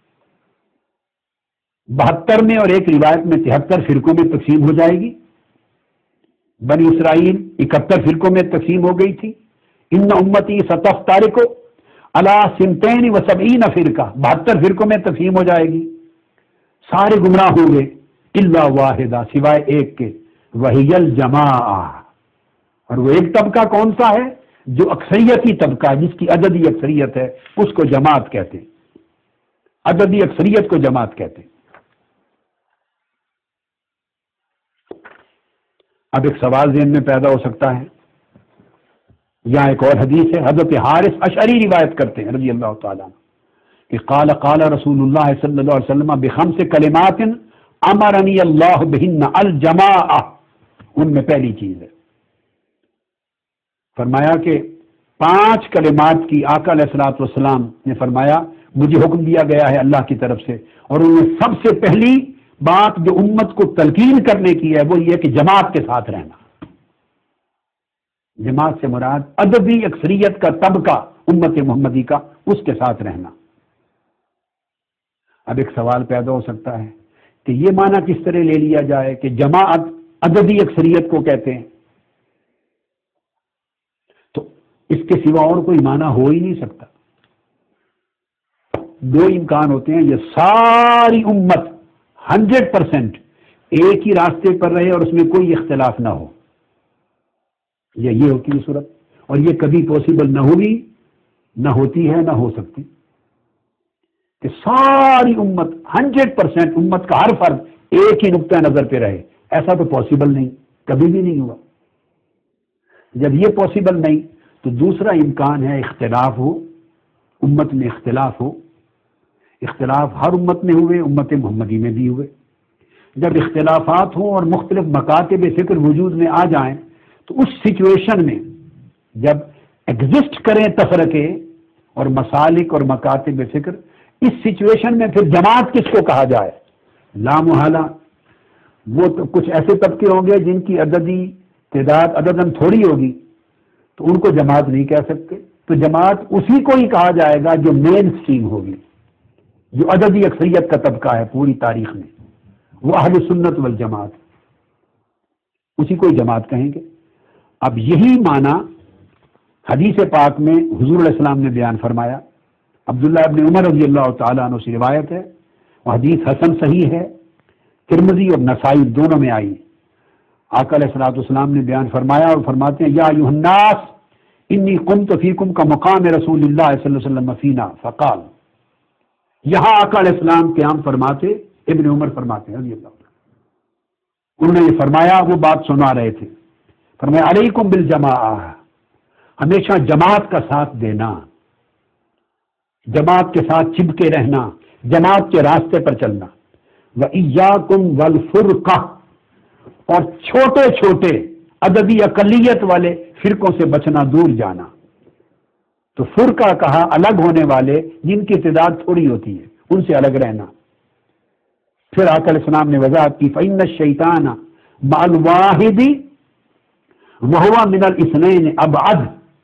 72 میں اور ایک روایت میں 73 فرقوں میں تقسیم ہو جائے گی۔ بنی اسرائیل 71 فرقوں میں تقسیم ہو گئی تھی۔ ان امتی ستفترق علی 72 فرقہ، 72 فرقوں میں تقسیم ہو جائے گی، سارے گمراہ ہوں گے الا واحدہ، سوائے ایک کے، وہی الجماعہ، اور وہ ایک طبقہ کون سا ہے؟ جو اکثریتی طبقہ، جس کی عددی اکثریت ہے، اس کو جماعت کہتے ہیں، عددی اکثریت کو جماعت کہتے ہیں۔ اب ایک سوال ذہن میں پیدا ہو سکتا ہے، یہاں ایک اور حدیث ہے، حضرت حارث اشعری روایت کرتے ہیں رضی اللہ تعالیٰ عنہ کہ قال رسول اللہ صلی اللہ علیہ وسلم بخمس کلمات امرنی اللہ بہن الجماعہ، ان میں پہلی چیز ہے، فرمایا کہ 5 کلمات کی آقا علیہ الصلوۃ والسلام نے فرمایا مجھے حکم دیا گیا ہے اللہ کی طرف سے، اور ان میں سب سے پہلی بات جو امت کو تلقین کرنے کی ہے وہ یہ کہ جماعت کے ساتھ رہنا۔ جماعت سے مراد عددی اکثریت کا طبقہ امت محمدی کا، اس کے ساتھ رہنا۔ اب ایک سوال پیدا ہو سکتا ہے کہ یہ معنی کس طرح لے لیا جائے کہ جماعت عددی اکثریت کو کہتے ہیں، تو اس کے سوا اور کوئی معنی ہو ہی نہیں سکتا۔ 2 امکان ہوتے ہیں، یہ ساری امت 100% ایک ہی راستے پر رہے اور اس میں کوئی اختلاف نہ ہو، یہ ہوتی ہے صورت، اور یہ کبھی پاسبل نہ ہوگی، نہ ہوتی ہے، نہ ہو سکتی کہ ساری امت 100% امت کا ہر فرد ایک ہی نقطہ نظر پہ رہے، ایسا تو پاسبل نہیں، کبھی بھی نہیں ہوا۔ جب یہ پاسبل نہیں تو دوسرا امکان ہے اختلاف ہو، امت میں اختلاف ہو، اختلاف ہر امت میں ہوئے، امت محمدی میں بھی ہوئے۔ جب اختلافات ہوں اور مختلف مکاتب فکر وجود میں آ جائیں تو اس سچویشن میں جب ایگزسٹ کریں تفرقے اور مسالک اور مکاتب فکر، اس سچویشن میں پھر جماعت کس کو کہا جائے؟ لا محالہ وہ تو کچھ ایسے طبقے ہوں گے جن کی عددی تعداد عدداً تھوڑی ہوگی، تو ان کو جماعت نہیں کہہ سکتے، تو جماعت اسی کو ہی کہا جائے گا جو مین سٹریم ہوگی، جو عددی اکثریت کا طبقہ ہے پوری تاریخ میں، وہ اہل سنت والجماعت، اسی کو ہی جماعت کہیں گے۔ اب یہی معنی حدیث پاک میں حضور علیہ السلام نے بیان فرمایا، عبداللہ ابن عمر رضی اللہ تعالیٰ عنہ سے روایت ہے، وہ حدیث حسن صحیح ہے، ترمذی اور نسائی دونوں میں آئی۔ آقا علیہ الصلوۃ والسلام نے بیان فرمایا اور فرماتے ہیں یا ایھا الناس انی قمت فیکم کمقام رسول اللہ صلی اللہ علیہ وسلم فینا فقال، یہاں آقا علیہ السلام قیام فرماتے، ابن عمر فرماتے ہیں رضی اللہ عنہ، انہوں نے یہ فرمایا، وہ بات سنا رہے تھے، فرمایا علیکم بالجماعہ، ہمیشہ جماعت کا ساتھ دینا، جماعت کے ساتھ چپکے رہنا، جماعت کے راستے پر چلنا، وَإِيَّاكُمْ وَالْفُرْقَةَ، اور چھوٹے چھوٹے عددی اقلیت والے فرقوں سے بچنا، دور جانا۔ تو فرقہ کہا الگ ہونے والے جن کی تعداد تھوڑی ہوتی ہے، ان سے الگ رہنا۔ پھر آقا علیہ السلام نے وضاحت کی فَإِنَّ الشَّيْطَانَ مَعَ الْوَاحِدِ وَهُوَ مِنَ الْإِثْنَيْنِ أَبْعَدُ،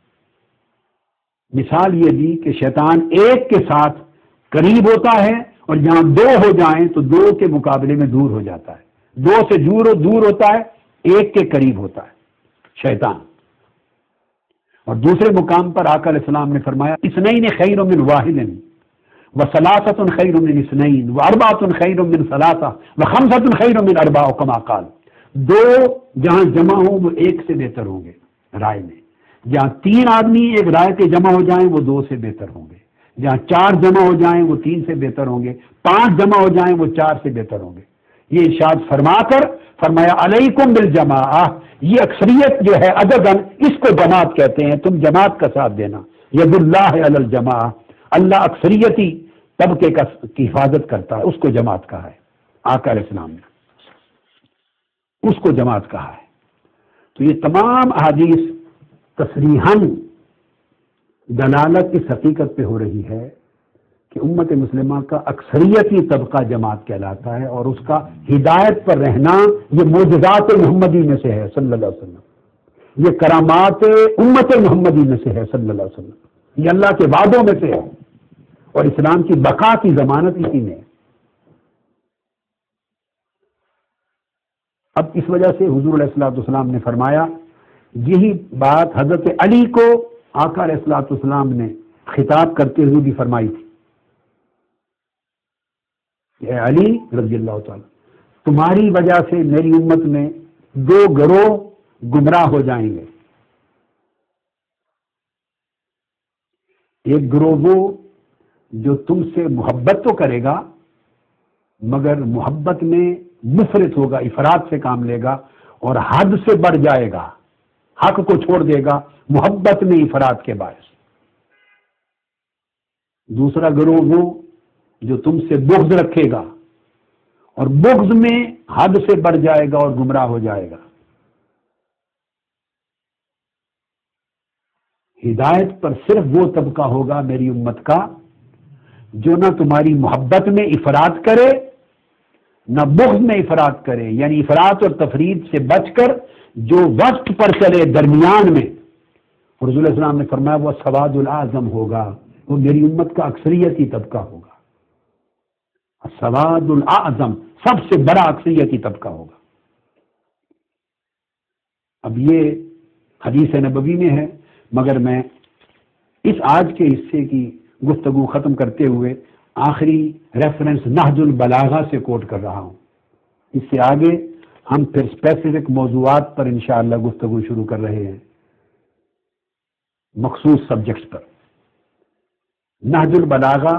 مثال یہ دی کہ شیطان ایک کے ساتھ قریب ہوتا ہے اور جہاں 2 ہو جائیں تو 2 کے مقابلے میں دور ہو جاتا ہے، دو سے دور ہوتا ہے، ایک کے قریب ہوتا ہے شیطان۔ اور دوسرے مقام پر آقا علیہ السلام نے فرمایا اثنین خیر من واحد وثلاثۃ خیر من اثنین واربعۃ خیر من ثلاثہ وخمسۃ خیر من اربع کما قال۔ دو جہاں جمع ہوں وہ ایک سے بہتر ہوں گے رائے میں، جہاں تین آدمی ایک رائے کے جمع ہو جائیں وہ دو سے بہتر ہوں گے، جہاں چار جمع ہو جائیں وہ تین سے بہتر ہوں گے، پانچ جمع ہو جائیں وہ چار سے بہتر ہوں گے۔ یہ ارشاد فرما کر فرمایا علیکم بالجماعہ، یہ اکثریت جو ہے عددن اس کو جماعت کہتے ہیں، تم جماعت کا ساتھ دینا۔ ید اللہ علی الجماعہ، اللہ اکثریتی طبقے کی حفاظت کرتا ہے، اس کو جماعت کہا ہے آقا علیہ السلام نے، اس کو جماعت کہا ہے۔ تو یہ تمام احادیث تصریحاً دلالت اس حقیقت پہ ہو رہی ہے کہ امت مسلمہ کا اکثریتی طبقہ جماعت کہلاتا ہے، اور اس کا ہدایت پر رہنا یہ معجزات محمدی میں سے ہے صلی اللہ علیہ وسلم، یہ کرامات امت محمدی میں سے ہے صلی اللہ علیہ وسلم، یہ اللہ کے وعدوں میں سے ہے، اور اسلام کی بقا کی ضمانت اسی میں ہے۔ اب اس وجہ سے حضور علیہ الصلوۃ والسلام نے فرمایا، یہی بات حضرت علی کو آقا علیہ الصلوۃ والسلام نے خطاب کرتے ہوئے بھی فرمائی تھی کہ اے علی رضی اللہ تعالی، تمہاری وجہ سے میری امت میں دو گروہ گمراہ ہو جائیں گے، ایک گروہ وہ جو تم سے محبت تو کرے گا مگر محبت میں مفرط ہوگا، افراط سے کام لے گا اور حد سے بڑھ جائے گا، حق کو چھوڑ دے گا محبت میں افراط کے باعث۔ دوسرا گروہ وہ جو تم سے بغض رکھے گا اور بغض میں حد سے بڑھ جائے گا اور گمراہ ہو جائے گا۔ ہدایت پر صرف وہ طبقہ ہوگا میری امت کا جو نہ تمہاری محبت میں افراط کرے نہ بغض میں افراط کرے، یعنی افراط اور تفرید سے بچ کر جو وقت پر چلے درمیان میں۔ اور رسول اللہ علیہ وسلم نے فرمایا وہ سواد الاعظم ہوگا، وہ میری امت کا اکثریتی طبقہ ہوگا، سواد الاعظم سب سے بڑا اکثریتی طبقہ ہوگا۔ اب یہ حدیث نبوی میں ہے، مگر میں اس آج کے حصے کی گفتگو ختم کرتے ہوئے آخری ریفرنس نہج البلاغہ سے کوٹ کر رہا ہوں۔ اس سے آگے ہم پھر اسپیسیفک موضوعات پر انشاءاللہ گفتگو شروع کر رہے ہیں، مخصوص سبجیکٹس پر۔ نہج البلاغہ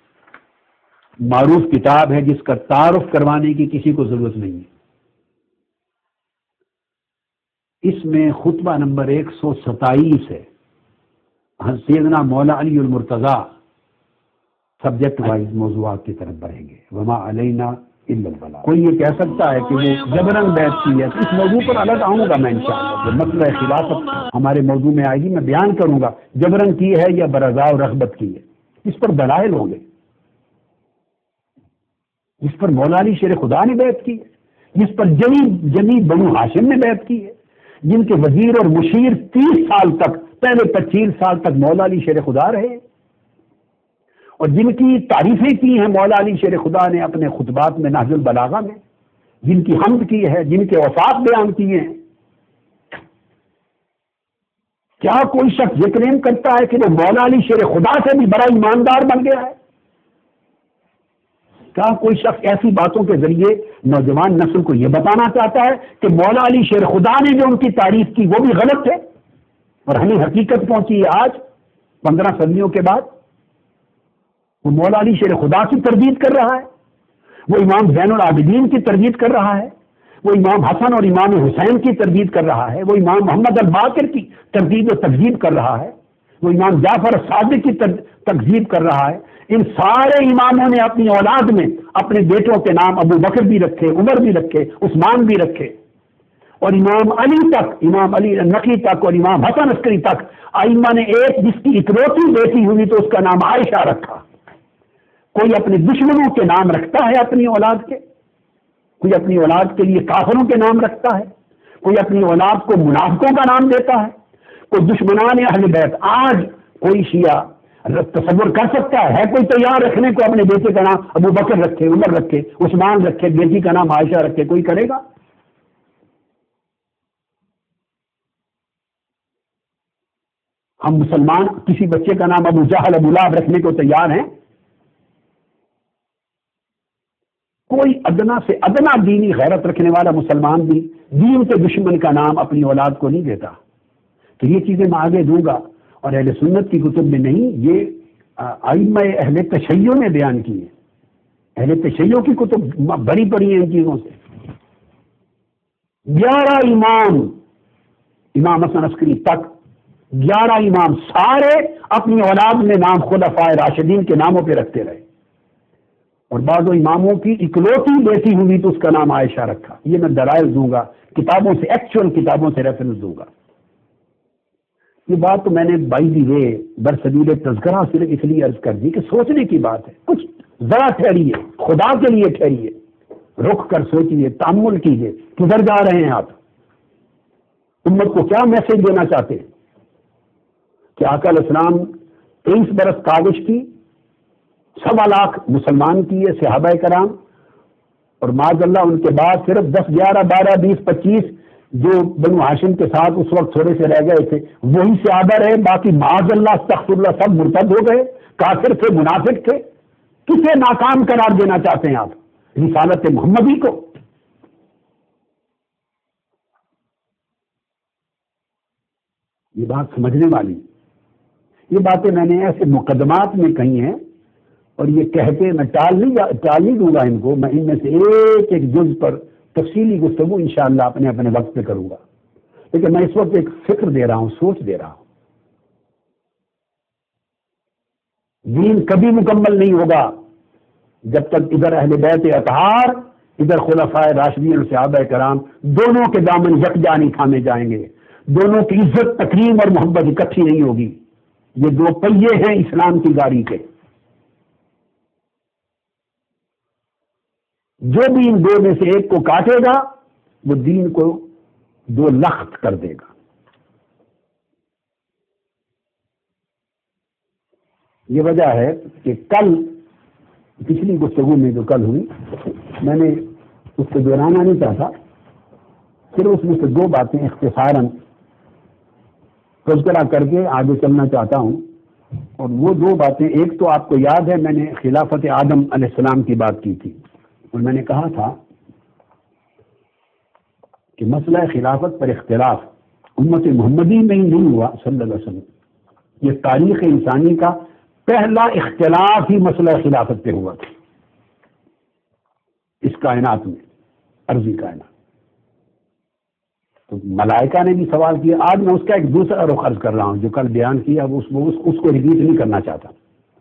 معروف کتاب ہے جس کا تعارف کروانے کی کسی کو ضرورت نہیں ہے۔ اس میں خطبہ نمبر 127 ہے، سیدنا مولا علی المرتضیٰ سبجیکٹ وائز موضوعات کی طرف بڑھیں گے۔ وما علینا الا البلاغ۔ کوئی یہ کہہ سکتا ہے کہ وہ جبرن بیعت کی ہے، اس موضوع پر الگ آؤں گا میں انشاءاللہ، جو مسئلہ خلافت ہمارے موضوع میں آئے گی میں بیان کروں گا جبرن کی ہے یا برضا و رغبت کی ہے، اس پر دلائل ہوں گے۔ جس پر مولا علی شیر خدا نے بیعت کی ہے، جس پر جمی بنو ہاشم نے بیعت کی ہے، جن کے وزیر اور مشیر 30 سال تک، پہلے 25 سال تک مولا علی شیر خدا رہے، اور جن کی تعریفیں کی ہیں مولا علی شیر خدا نے اپنے خطبات میں نہج البلاغہ میں، جن کی حمد کی ہے، جن کے اوصاف بیان کیے ہیں۔ کیا کوئی شخص یہ کلیم کرتا ہے کہ وہ مولا علی شیر خدا سے بھی بڑا ایماندار بن گیا ہے؟ کیا کوئی شخص ایسی باتوں کے ذریعے نوجوان نسل کو یہ بتانا چاہتا ہے کہ مولا علی شیر خدا نے جو ان کی تعریف کی وہ بھی غلط ہے؟ اور ہمیں حقیقت پہنچی ہے آج 15 صدیوں کے بعد، وہ مولا علی شیر خدا کی تردید کر رہا ہے، وہ امام زین العابدین کی تردید کر رہا ہے، وہ امام حسن اور امام حسین کی تردید کر رہا ہے، وہ امام محمد الباقر کی تردید و تکذیب کر رہا ہے، وہ امام جعفر الصادق کی تکذیب کر رہا ہے۔ ان سارے اماموں نے اپنی اولاد میں اپنے بیٹوں کے نام ابو بکر بھی رکھے، عمر بھی رکھے، عثمان بھی رکھے، اور امام علی تک، امام علی نقی تک اور امام حسن عسکری تک ائمہ نے ایک جس کی اکلوتی بیٹی ہوئی تو اس کا نام عائشہ رکھا۔ کوئی اپنے دشمنوں کے نام رکھتا ہے اپنی اولاد کے، کوئی اپنی اولاد کے لیے کافروں کے نام رکھتا ہے، کوئی اپنی اولاد کو منافقوں کا نام دیتا ہے، کوئی دشمنان اہل بیت۔ آج کوئی شیعہ حضرت تصور کر سکتا ہے کوئی تیار رکھنے کو اپنے بیٹے کا نام ابو بکر رکھے، عمر رکھے، عثمان رکھے، بیٹی کا نام عائشہ رکھے؟ کوئی کرے گا؟ ہم مسلمان کسی بچے کا نام ابو جہل، ابو لہب رکھنے کو تیار ہیں؟ کوئی ادنا سے ادنا دینی غیرت رکھنے والا مسلمان بھی دین کے دشمن کا نام اپنی اولاد کو نہیں دیتا. تو یہ چیزیں میں آگے دوں گا، اور اہل سنت کی کتب میں نہیں، یہ ائمہ اہل تشیع نے بیان کی ہے. اہل تشیع کی کتب بڑی بڑی ہیں ان چیزوں سے. 11 امام، امام حسن عسکری تک 11 امام سارے اپنی اولاد میں نام خلفائے راشدین کے ناموں پہ رکھتے رہے، اور بعض اماموں کی اکلوتی بیٹی ہوئی تو اس کا نام عائشہ رکھا. یہ میں دلائل دوں گا، کتابوں سے، ایکچوئل کتابوں سے ریفرنس دوں گا. یہ بات تو میں نے بائی دی وے برسبیل تذکرہ صرف اس لیے عرض کر دی کہ سوچنے کی بات ہے. کچھ ذرا ٹھہریے، خدا کے لیے ٹھہریے، رک کر سوچیے، تأمل کیجیے، کدھر جا رہے ہیں آپ؟ امت کو کیا میسج دینا چاہتے ہیں؟ کہ آقا علیہ السلام 23 برس کاوش کی، 1.25 لاکھ مسلمان کیے صحابہ کرام، اور معاذ اللہ ان کے بعد صرف 10 11 12 20 25 جو بنو ہاشم کے ساتھ اس وقت تھوڑے سے رہ گئے تھے وہی صحابہ رہے، باقی معاذ اللہ استغفر اللہ سب مرتد ہو گئے، کافر تھے، منافق تھے. کسے ناکام قرار دینا چاہتے ہیں آپ؟ رسالت محمدی کو. یہ بات سمجھنے والی، یہ باتیں میں نے ایسے مقدمات میں کہی ہیں، اور یہ کہتے میں ٹال نہیں دوں گا ان کو. میں ان میں سے ایک ایک جز پر تفصیلی گفتگو انشاءاللہ اپنے اپنے وقت پہ کروں گا، لیکن میں اس وقت ایک فکر دے رہا ہوں، سوچ دے رہا ہوں. دین کبھی مکمل نہیں ہوگا جب تک ادھر اہل بیت اطہار، ادھر خلفائے راشدین اور صحابہ کرام دونوں کے دامن یکجا نہیں تھامے جائیں گے، دونوں کی عزت، تکریم اور محبت اکٹھی نہیں ہوگی. یہ 2 پہیے ہیں اسلام کی گاڑی کے. جو بھی ان 2 میں سے ایک کو کاٹے گا وہ دین کو 2 لخت کر دے گا. یہ وجہ ہے کہ کل پچھلی گفتگو میں جو کل ہوئی، میں نے اس کو دہرانا نہیں چاہتا، پھر اس میں سے 2 باتیں اختصاراً تذکرہ کر کے آگے چلنا چاہتا ہوں. اور وہ 2 باتیں، ایک تو آپ کو یاد ہے میں نے خلافت آدم علیہ السلام کی بات کی تھی، اور میں نے کہا تھا کہ مسئلہ خلافت پر اختلاف امت محمدی میں ہی نہیں ہوا صلی اللہ علیہ وسلم. یہ تاریخ انسانی کا پہلا اختلاف ہی مسئلہ خلافت پہ ہوا تھا اس کائنات میں، عرضی کائنات. تو ملائکہ نے بھی سوال کیا. آج میں اس کا ایک دوسرا رخ عرض کر رہا ہوں جو کل بیان کیا، اس کو ریپیٹ نہیں کرنا چاہتا.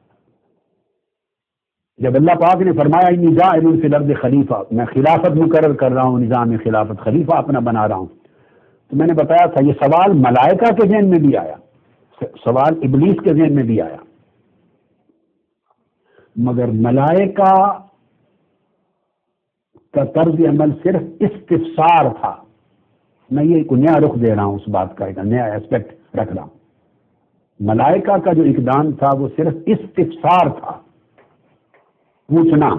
جب اللہ پاک نے فرمایا انی جاعل فی الارض خلیفہ، میں خلافت مقرر کر رہا ہوں، نظام خلافت، خلیفہ اپنا بنا رہا ہوں، تو میں نے بتایا تھا یہ سوال ملائکہ کے ذہن میں بھی آیا، سوال ابلیس کے ذہن میں بھی آیا، مگر ملائکہ کا طرز عمل صرف استفسار تھا. میں یہ ایک نیا رخ دے رہا ہوں، اس بات کا ایک نیا ایسپیکٹ رکھ رہا ہوں. ملائکہ کا جو اقدام تھا وہ صرف استفسار تھا، پوچھنا،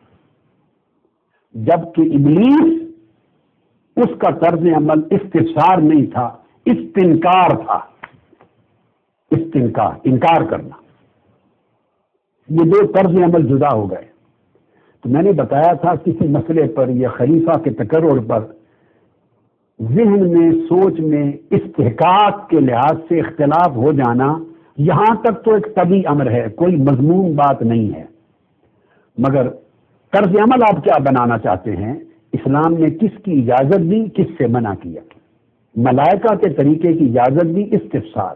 جبکہ ابلیس اس کا طرز عمل استفسار نہیں تھا، استنکار تھا. استنکار، انکار کرنا. یہ 2 طرز عمل جدا ہو گئے. تو میں نے بتایا تھا کسی مسئلے پر یا خلیفہ کے تقرر پر ذہن میں، سوچ میں، استحقاق کے لحاظ سے اختلاف ہو جانا یہاں تک تو ایک طبیعی امر ہے، کوئی مضمون بات نہیں ہے. مگر طرز عمل آپ کیا بنانا چاہتے ہیں؟ اسلام نے کس کی اجازت دی، کس سے منع کیا؟ ملائکہ کے طریقے کی اجازت دی، استفسار.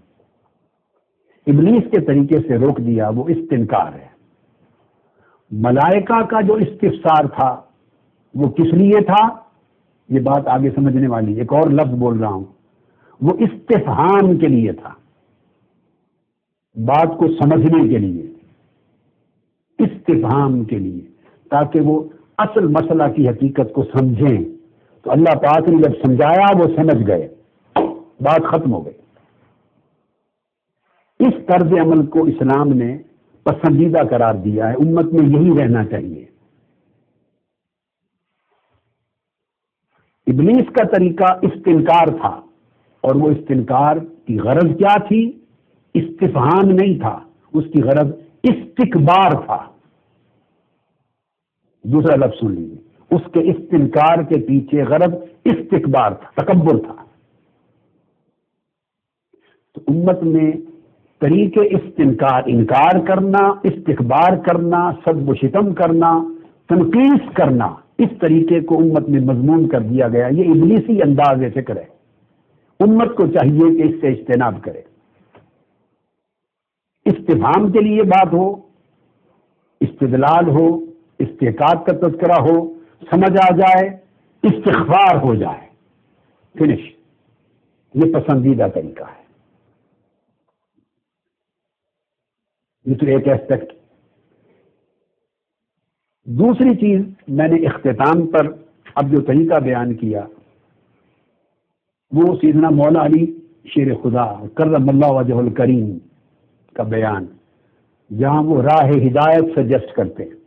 ابلیس کے طریقے سے روک دیا، وہ استنکار ہے. ملائکہ کا جو استفسار تھا وہ کس لیے تھا؟ یہ بات آگے سمجھنے والی. ایک اور لفظ بول رہا ہوں، وہ استفہام کے لیے تھا، بات کو سمجھنے کے لیے، استفہام کے لیے، تاکہ وہ اصل مسئلہ کی حقیقت کو سمجھیں. تو اللہ پاک نے جب سمجھایا وہ سمجھ گئے، بات ختم ہو گئی. اس طرز عمل کو اسلام نے پسندیدہ قرار دیا ہے، امت میں یہی رہنا چاہیے۔ ابلیس کا طریقہ استنکار تھا، اور وہ استنکار کی غرض کیا تھی؟ استفہام نہیں تھا، اس کی غرض استکبار تھا۔ دوسرا لفظ سن لیجیے، اس کے استنکار کے پیچھے غرض استکبار تھا، تکبر تھا۔ تو امت میں طریقے استنکار، انکار کرنا، استکبار کرنا، سب و شتم کرنا، تنقیص کرنا، اس طریقے کو امت میں مضمون کر دیا گیا۔ یہ ابلیسی انداز فکر ہے، امت کو چاہیے کہ اس سے اجتناب کرے۔ استفہام کے لیے بات ہو، استدلال ہو، استحقاق کا تذکرہ ہو، سمجھ آ جائے، استغفار ہو جائے، فنش۔ یہ پسندیدہ طریقہ ہے۔ یہ تو ایک ایسپیکٹ۔ دوسری چیز میں نے اختتام پر اب جو طریقہ بیان کیا وہ سیدنا مولا علی شیر خدا کرم اللہ وجہ الکریم کا بیان، جہاں وہ راہ ہدایت سجیسٹ کرتے ہیں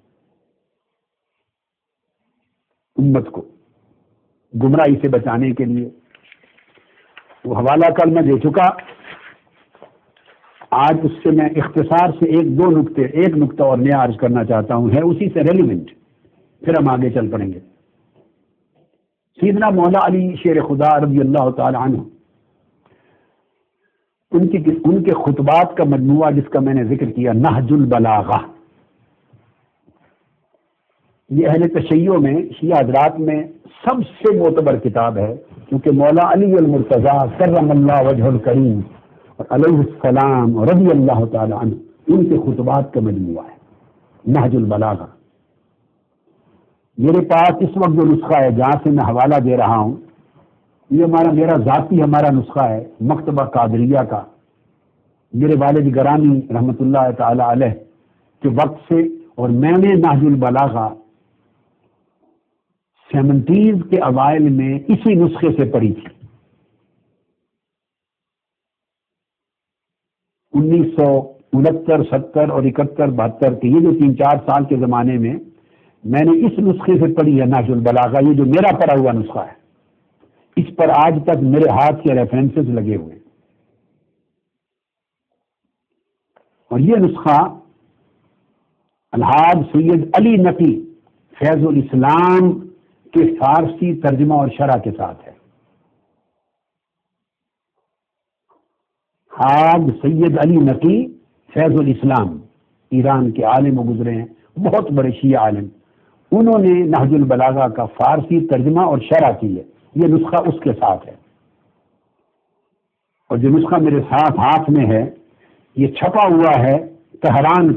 امت کو گمراہی سے بچانے کے لیے۔ وہ حوالہ کل میں دے چکا، آج اس سے میں اختصار سے ایک نقطہ اور نیا عرض کرنا چاہتا ہوں، ہے اسی سے ریلیونٹ، پھر ہم آگے چل پڑیں گے۔ سیدنا مولا علی شیر خدا رضی اللہ تعالی عنہ، ان کے خطبات کا مجموعہ جس کا میں نے ذکر کیا، نہج البلاغہ، یہ اہل تشیع میں، شیعہ حضرات میں سب سے معتبر کتاب ہے، کیونکہ مولا علی المرتضیٰ کرم اللہ وجہ الکریم اور علیہ السلام رضی اللہ تعالی عنہ، ان کے خطبات کا مجموعہ ہے نہج البلاغہ۔ میرے پاس اس وقت جو نسخہ ہے جہاں سے میں حوالہ دے رہا ہوں، یہ میرا ذاتی نسخہ ہے مکتبہ قادریہ کا، میرے والد گرامی رحمۃ اللہ تعالی علیہ کے وقت سے، اور میں نے نہج البلاغہ 70s کے اوائل میں اسی نسخے سے پڑھی تھی۔ 1969، 70 اور 71، 72 کے یہ جو 3-4 سال کے زمانے میں میں نے اس نسخے سے پڑھی ہے نہج البلاغہ، یہ جو میرا پڑھا ہوا نسخہ ہے، اس پر آج تک میرے ہاتھ کے ریفرنسز لگے ہوئے ہیں۔ اور یہ نسخہ الحاج سید علی نقی فیض الاسلام کے فارسی ترجمہ اور شرح کے ساتھ ہے۔ حاج سید علی نقی فیض الاسلام ایران کے عالم و گزرے ہیں، بہت بڑے شیعہ عالم، انہوں نے نہج البلاغہ کا فارسی ترجمہ اور شرح کی ہے، یہ نسخہ اس کے ساتھ ہے۔ اور جو نسخہ میرے ساتھ ہاتھ میں ہے یہ چھپا ہوا ہے تہران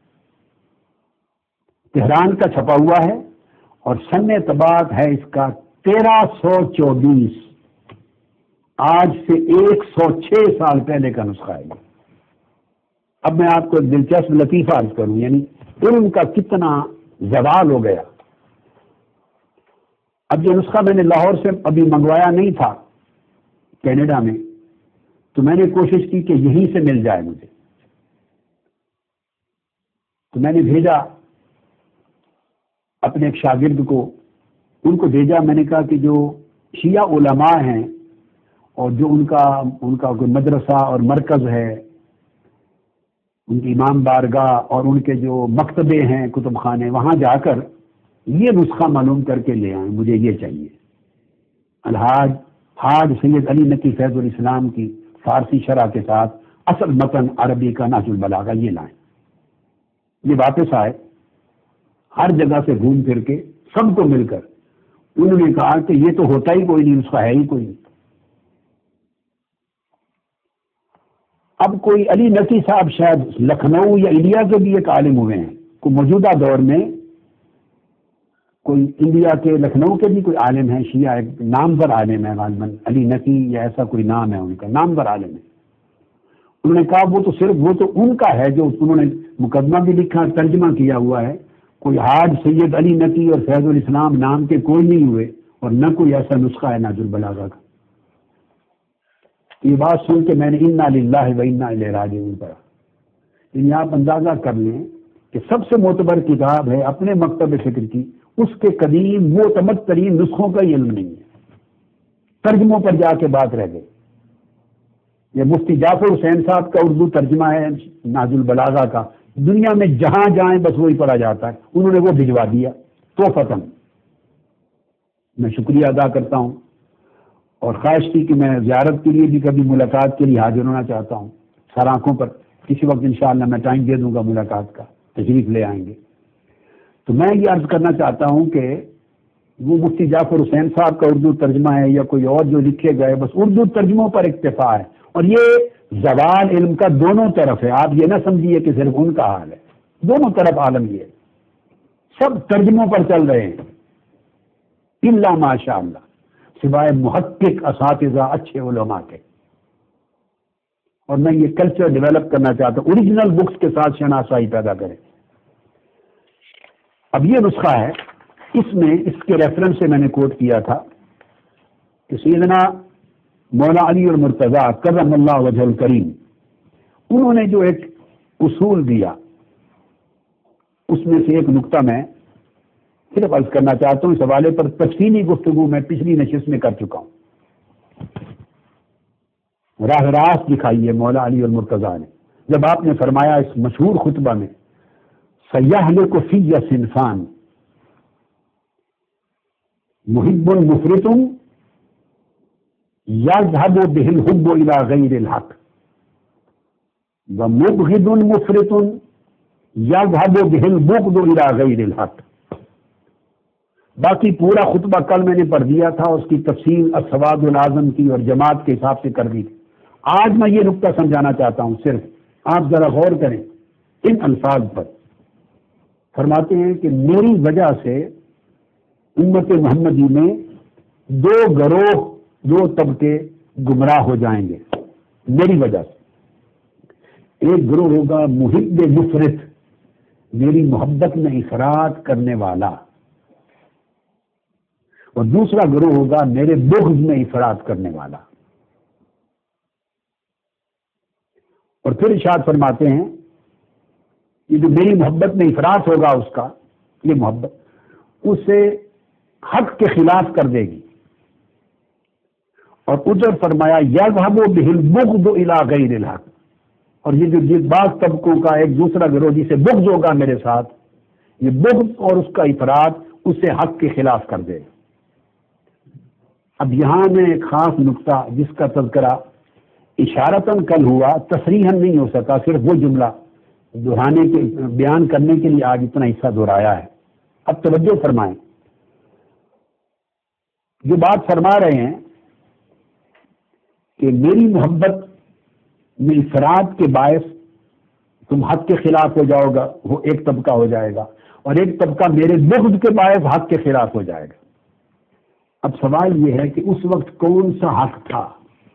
کا چھپا ہوا ہے، اور سن طباعت ہے اس کا 1324، آج سے 106 سال پہلے کا نسخہ ہے۔ اب میں آپ کو ایک دلچسپ لطیفہ عرض کروں، یعنی علم کا کتنا زوال ہو گیا۔ اب یہ نسخہ میں نے لاہور سے ابھی منگوایا نہیں تھا کینیڈا میں، تو میں نے کوشش کی کہ یہیں سے مل جائے مجھے، تو میں نے بھیجا اپنے ایک شاگرد کو، ان کو بھیجا، میں نے کہا کہ جو شیعہ علماء ہیں اور جو ان کا کوئی مدرسہ اور مرکز ہے، ان کی امام بارگاہ اور ان کے جو مکتبے ہیں کتب خانے، وہاں جا کر یہ نسخہ معلوم کر کے لے آئیں، مجھے یہ چاہیے۔ الحاج حاج سید علی نقی فیض الاسلام کی فارسی شرح کے ساتھ اصل متن عربی کا نہج البلاغہ یہ لائیں۔ یہ واپس آئے، ہر جگہ سے گھوم پھر کے سب کو مل کر انہوں نے کہا کہ یہ تو ہوتا ہی کوئی نہیں، نسخہ ہے ہی کوئی نہیں۔ اب کوئی علی نقی صاحب شاید لکھنؤ یا انڈیا کے بھی ایک عالم ہوئے ہیں، کوئی موجودہ دور میں کوئی انڈیا کے لکھنؤ کے بھی کوئی عالم ہیں شیعہ، ایک نامور عالم ہے غالباً علی نقی یا ایسا کوئی نام ہے ان کا، نامور عالم ہے۔ انہوں نے کہا وہ تو ان کا ہے جو انہوں نے مقدمہ بھی لکھا، ترجمہ کیا ہوا ہے، کوئی حاج سید علی نقی اور فیض الاسلام نام کے کوئی نہیں ہوئے، اور نہ کوئی ایسا نسخہ ہے نہج البلاغہ کا۔ یہ بات سن کے میں نے انا للہ و انا الیہ راجعون پڑھا. یعنی آپ اندازہ کر لیں کہ سب سے معتبر کتاب ہے اپنے مکتب فکر کی، اس کے قدیم معتمد ترین نسخوں کا علم نہیں ہے، ترجموں پر جا کے بات رہ گئی. یہ مفتی جعفر حسین صاحب کا اردو ترجمہ ہے نہج البلاغہ کا، دنیا میں جہاں جائیں بس وہی پڑھا جاتا ہے، انہوں نے وہ بھجوا دیا توفتاً. میں شکریہ ادا کرتا ہوں اور خواہش تھی کہ میں زیارت کے لیے بھی کبھی ملاقات کے لیے حاضر ہونا چاہتا ہوں سر آنکھوں پر. کسی وقت انشاءاللہ میں ٹائم دے دوں گا ملاقات کا، تشریف لے آئیں گے. تو میں یہ عرض کرنا چاہتا ہوں کہ وہ مفتی جعفر حسین صاحب کا اردو ترجمہ ہے یا کوئی اور جو لکھے گئے، بس اردو ترجموں پر اکتفا ہے. اور یہ زوال علم کا دونوں طرف ہے، آپ یہ نہ سمجھیے کہ صرف ان کا حال ہے، دونوں طرف عالم یہ ہے. سب ترجموں پر چل رہے ہیں الا ماشاء اللہ، سوائے محقق اساتذہ اچھے علماء کے. اور میں یہ کلچر ڈیولپ کرنا چاہتا ہوں، اوریجنل بکس کے ساتھ شناسائی پیدا کریں. اب یہ نسخہ ہے، اس میں اس کے ریفرنس سے میں نے کوٹ کیا تھا کہ سیدنا مولا علی المرتضیٰ کرم اللہ وجہ الکریم، انہوں نے جو ایک اصول دیا اس میں سے ایک نقطہ میں صرف عرض کرنا چاہتا ہوں. اس حوالے پر تفصیلی گفتگو میں پچھلی نشست میں کر چکا ہوں. راہ راست دکھائی ہے مولا علی المرتضیٰ نے جب آپ نے فرمایا اس مشہور خطبہ میں سیہلک فی صنفان محب مفرط یذهب به الحب الى غیر الحق ومبغض مفرط یذهب به البغض الى غیر الحق. باقی پورا خطبہ کل میں نے پڑھ دیا تھا، اس کی تفصیل السواد العظم کی اور جماعت کے حساب سے کر دی تھی. آج میں یہ نقطہ سمجھانا چاہتا ہوں، صرف آپ ذرا غور کریں ان الفاظ پر. فرماتے ہیں کہ میری وجہ سے امت محمدی میں دو گروہ، دو طبقے گمراہ ہو جائیں گے میری وجہ سے. ایک گروہ ہوگا محب مفرط، میری محبت میں افراط کرنے والا، اور دوسرا گروہ ہوگا میرے بغض میں افراط کرنے والا. اور پھر ارشاد فرماتے ہیں یہ جو میری محبت میں افراط ہوگا اس کا، یہ محبت اسے حق کے خلاف کر دے گی. اور ادھر فرمایا یذهب به البغض الى غیر الحق، اور یہ جو بعض طبقوں کا ایک دوسرا گروہ جسے بغض ہوگا میرے ساتھ، یہ بغض اور اس کا افراط اسے حق کے خلاف کر دے گا. اب یہاں میں ایک خاص نقطہ جس کا تذکرہ اشارتاً کل ہوا، تصریحاً نہیں ہو سکا، صرف وہ جملہ دہرانے کے بیان کرنے کے لیے آج اتنا حصہ دہرایا ہے. اب توجہ فرمائیں، جو بات فرما رہے ہیں کہ میری محبت میں افراد کے باعث تم حق کے خلاف ہو جاؤ گا، وہ ایک طبقہ ہو جائے گا، اور ایک طبقہ میرے بغض کے باعث حق کے خلاف ہو جائے گا. اب سوال یہ ہے کہ اس وقت کون سا حق تھا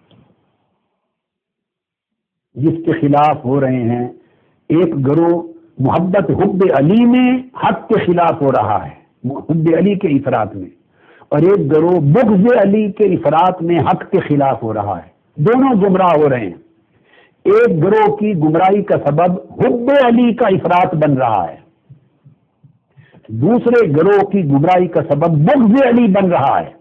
جس کے خلاف ہو رہے ہیں؟ ایک گروہ محبت حب علی میں حق کے خلاف ہو رہا ہے، حب علی کے افراط میں، اور ایک گروہ بغض علی کے افراط میں حق کے خلاف ہو رہا ہے. دونوں گمراہ ہو رہے ہیں. ایک گروہ کی گمراہی کا سبب حب علی کا افراط بن رہا ہے، دوسرے گروہ کی گمراہی کا سبب بغض علی بن رہا ہے.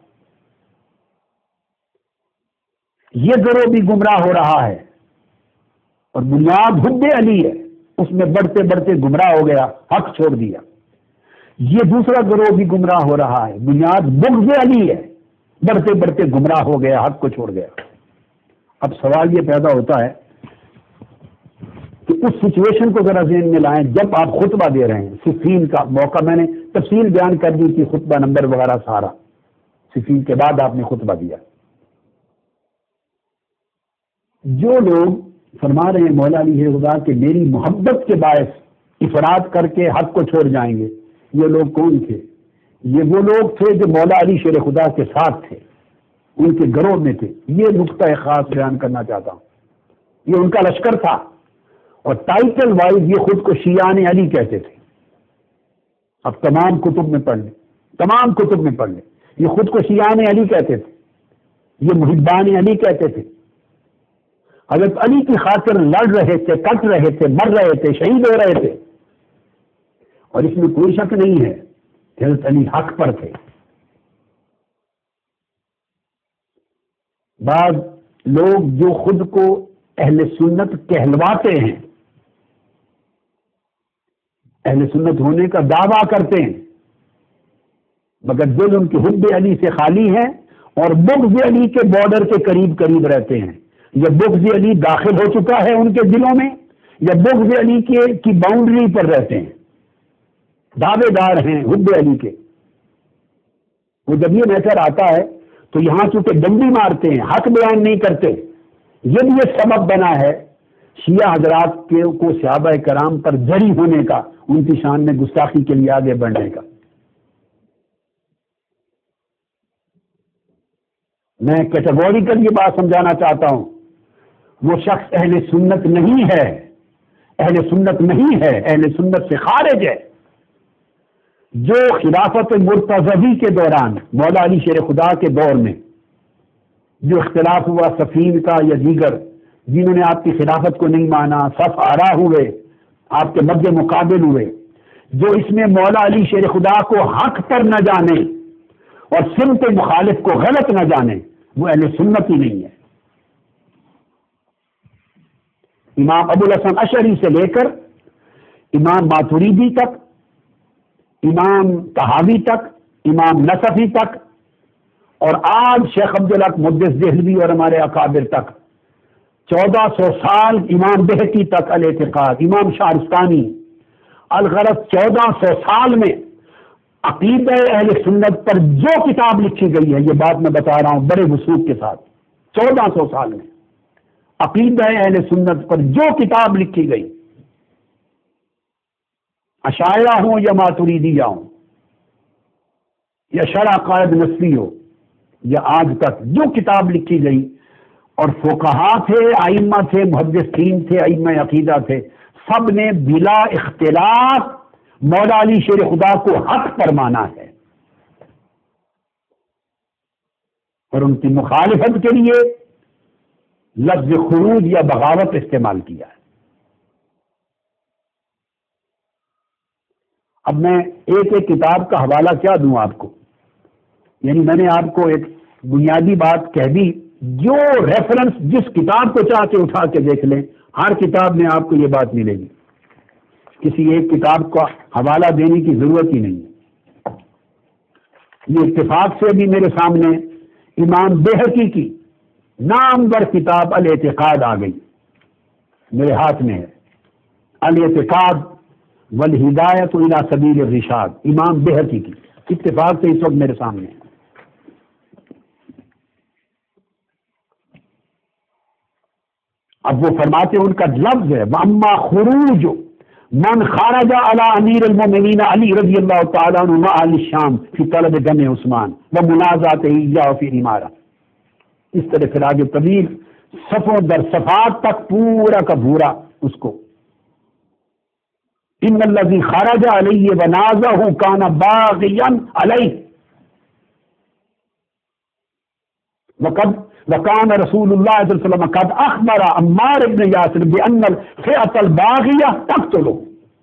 یہ گروہ بھی گمراہ ہو رہا ہے اور بنیاد حب علی ہے، اس میں بڑھتے بڑھتے گمراہ ہو گیا، حق چھوڑ دیا. یہ دوسرا گروہ بھی گمراہ ہو رہا ہے، بنیاد بغض علی ہے، بڑھتے بڑھتے گمراہ ہو گیا، حق کو چھوڑ گیا. اب سوال یہ پیدا ہوتا ہے کہ اس سچویشن کو ذرا ذہن میں لائیں جب آپ خطبہ دے رہے ہیں. صفین کا موقع میں نے تفصیل بیان کر دی تھی، خطبہ نمبر وغیرہ سارا. صفین کے بعد آپ نے خطبہ دیا. جو لوگ فرما رہے ہیں مولا علی خدا کہ میری محبت کے باعث افراد کر کے حق کو چھوڑ جائیں گے، یہ لوگ کون تھے؟ یہ وہ لوگ تھے جو مولا علی شیر خدا کے ساتھ تھے، ان کے گروہ میں تھے. یہ نقطہ خاص بیان کرنا چاہتا ہوں. یہ ان کا لشکر تھا، اور ٹائٹل وائز یہ خود کو شیعان علی کہتے تھے. اب تمام کتب میں پڑھ لیں، تمام کتب میں پڑھ لیں، یہ خود کو شیعان علی کہتے تھے، یہ محبان علی کہتے تھے. حضرت علی کی خاطر لڑ رہے تھے، کٹ رہے تھے، مر رہے تھے، شہید ہو رہے تھے، اور اس میں کوئی شک نہیں ہے کہ حضرت علی حق پر تھے۔ بعض لوگ جو خود کو اہل سنت کہلواتے ہیں، اہل سنت ہونے کا دعویٰ کرتے ہیں، مگر دل ان کے حب علی سے خالی ہے اور بغض علی کے بارڈر کے قریب قریب رہتے ہیں۔ یا بغض علی داخل ہو چکا ہے ان کے دلوں میں، یا بغض علی کی باؤنڈری پر رہتے ہیں، دعوے دار ہیں حب علی کے۔ وہ جب یہ میٹر آتا ہے تو یہاں چونکہ ڈنڈی مارتے ہیں، حق بیان نہیں کرتے۔ یہ بھی ایک سبب بنا ہے شیعہ حضرات کو صحابہ کرام پر جری ہونے کا، ان کی شان میں گستاخی کے لیے آگے بڑھنے کا۔ میں کیٹیگوریکل یہ بات سمجھانا چاہتا ہوں، وہ شخص اہل سنت نہیں ہے، اہل سنت نہیں ہے، اہل سنت سے خارج ہے، جو خلافت مرتضوی کے دوران مولا علی شیر خدا کے دور میں جو اختلاف ہوا سفین کا یا دیگر، جنہوں نے آپ کی خلافت کو نہیں مانا، صف آرا ہوئے، آپ کے مد مقابل ہوئے، جو اس میں مولا علی شیر خدا کو حق پر نہ جانے اور سمت مخالف کو غلط نہ جانے، وہ اہل سنت ہی نہیں ہے۔ امام ابو الحسن اشعری سے لے کر امام ماتریدی تک، امام طحاوی تک، امام نصفی تک، اور آج شیخ عبدالحق محدث دہلوی اور ہمارے اکابر تک، 1400 سال امام بہقی تک الاعتقاد، امام شارستانی، الغرض 1400 سال میں عقیدہ اہل سنت پر جو کتاب لکھی گئی ہے، یہ بات میں بتا رہا ہوں بڑے وثوق کے ساتھ، 1400 سال میں عقیدہ اہل سنت پر جو کتاب لکھی گئی، اشاعرہ ہوں یا ماتریدیہ ہوں یا شرح قائد نصفی ہو، یا آج تک جو کتاب لکھی گئی، اور فقہا تھے، ائمہ تھے، محدثین تھے، ائمہ عقیدہ تھے، سب نے بلا اختلاف مولا علی شیر خدا کو حق پر مانا ہے، اور ان کی مخالفت کے لیے لفظ خروج یا بغاوت استعمال کیا ہے۔ اب میں ایک ایک کتاب کا حوالہ کیا دوں آپ کو، یعنی میں نے آپ کو ایک بنیادی بات کہہ دی، جو ریفرنس جس کتاب کو چاہ کے اٹھا کے دیکھ لیں، ہر کتاب میں آپ کو یہ بات ملے گی، کسی ایک کتاب کا حوالہ دینے کی ضرورت ہی نہیں ہے۔ یہ اتفاق سے بھی میرے سامنے امام بہقی کی نامور کتاب الاعتقاد آ گئی، میرے ہاتھ میں ہے، الاعتقاد والہدایۃ الی سبیل الرشاد، امام بہقی کی، اتفاق سے اس وقت میرے سامنے ہے۔ اب وہ فرماتے ہیں، ان کا لفظ ہے وَأَمَّا خُرُوجُ مَنْ خَرَجَ عَلَى أَمِيرِ الْمُؤْمِنِينَ عَلِي رضی اللہ تعالیٰ عنہ وَأَهْلِ الشام فی طلب دم عثمان ومنازعته إياه في الإمارة، اس طرح پھر آگے طویل صفوں در صفات تک پورا کا پورا اس کو، ان الذي خرج علیہ ونازعه كان باغيا علیہ وكان رسول اللہ صلی اللہ علیہ وسلم قد اخبر عمار بن یاسر بان الفئة الباغیہ تقتله۔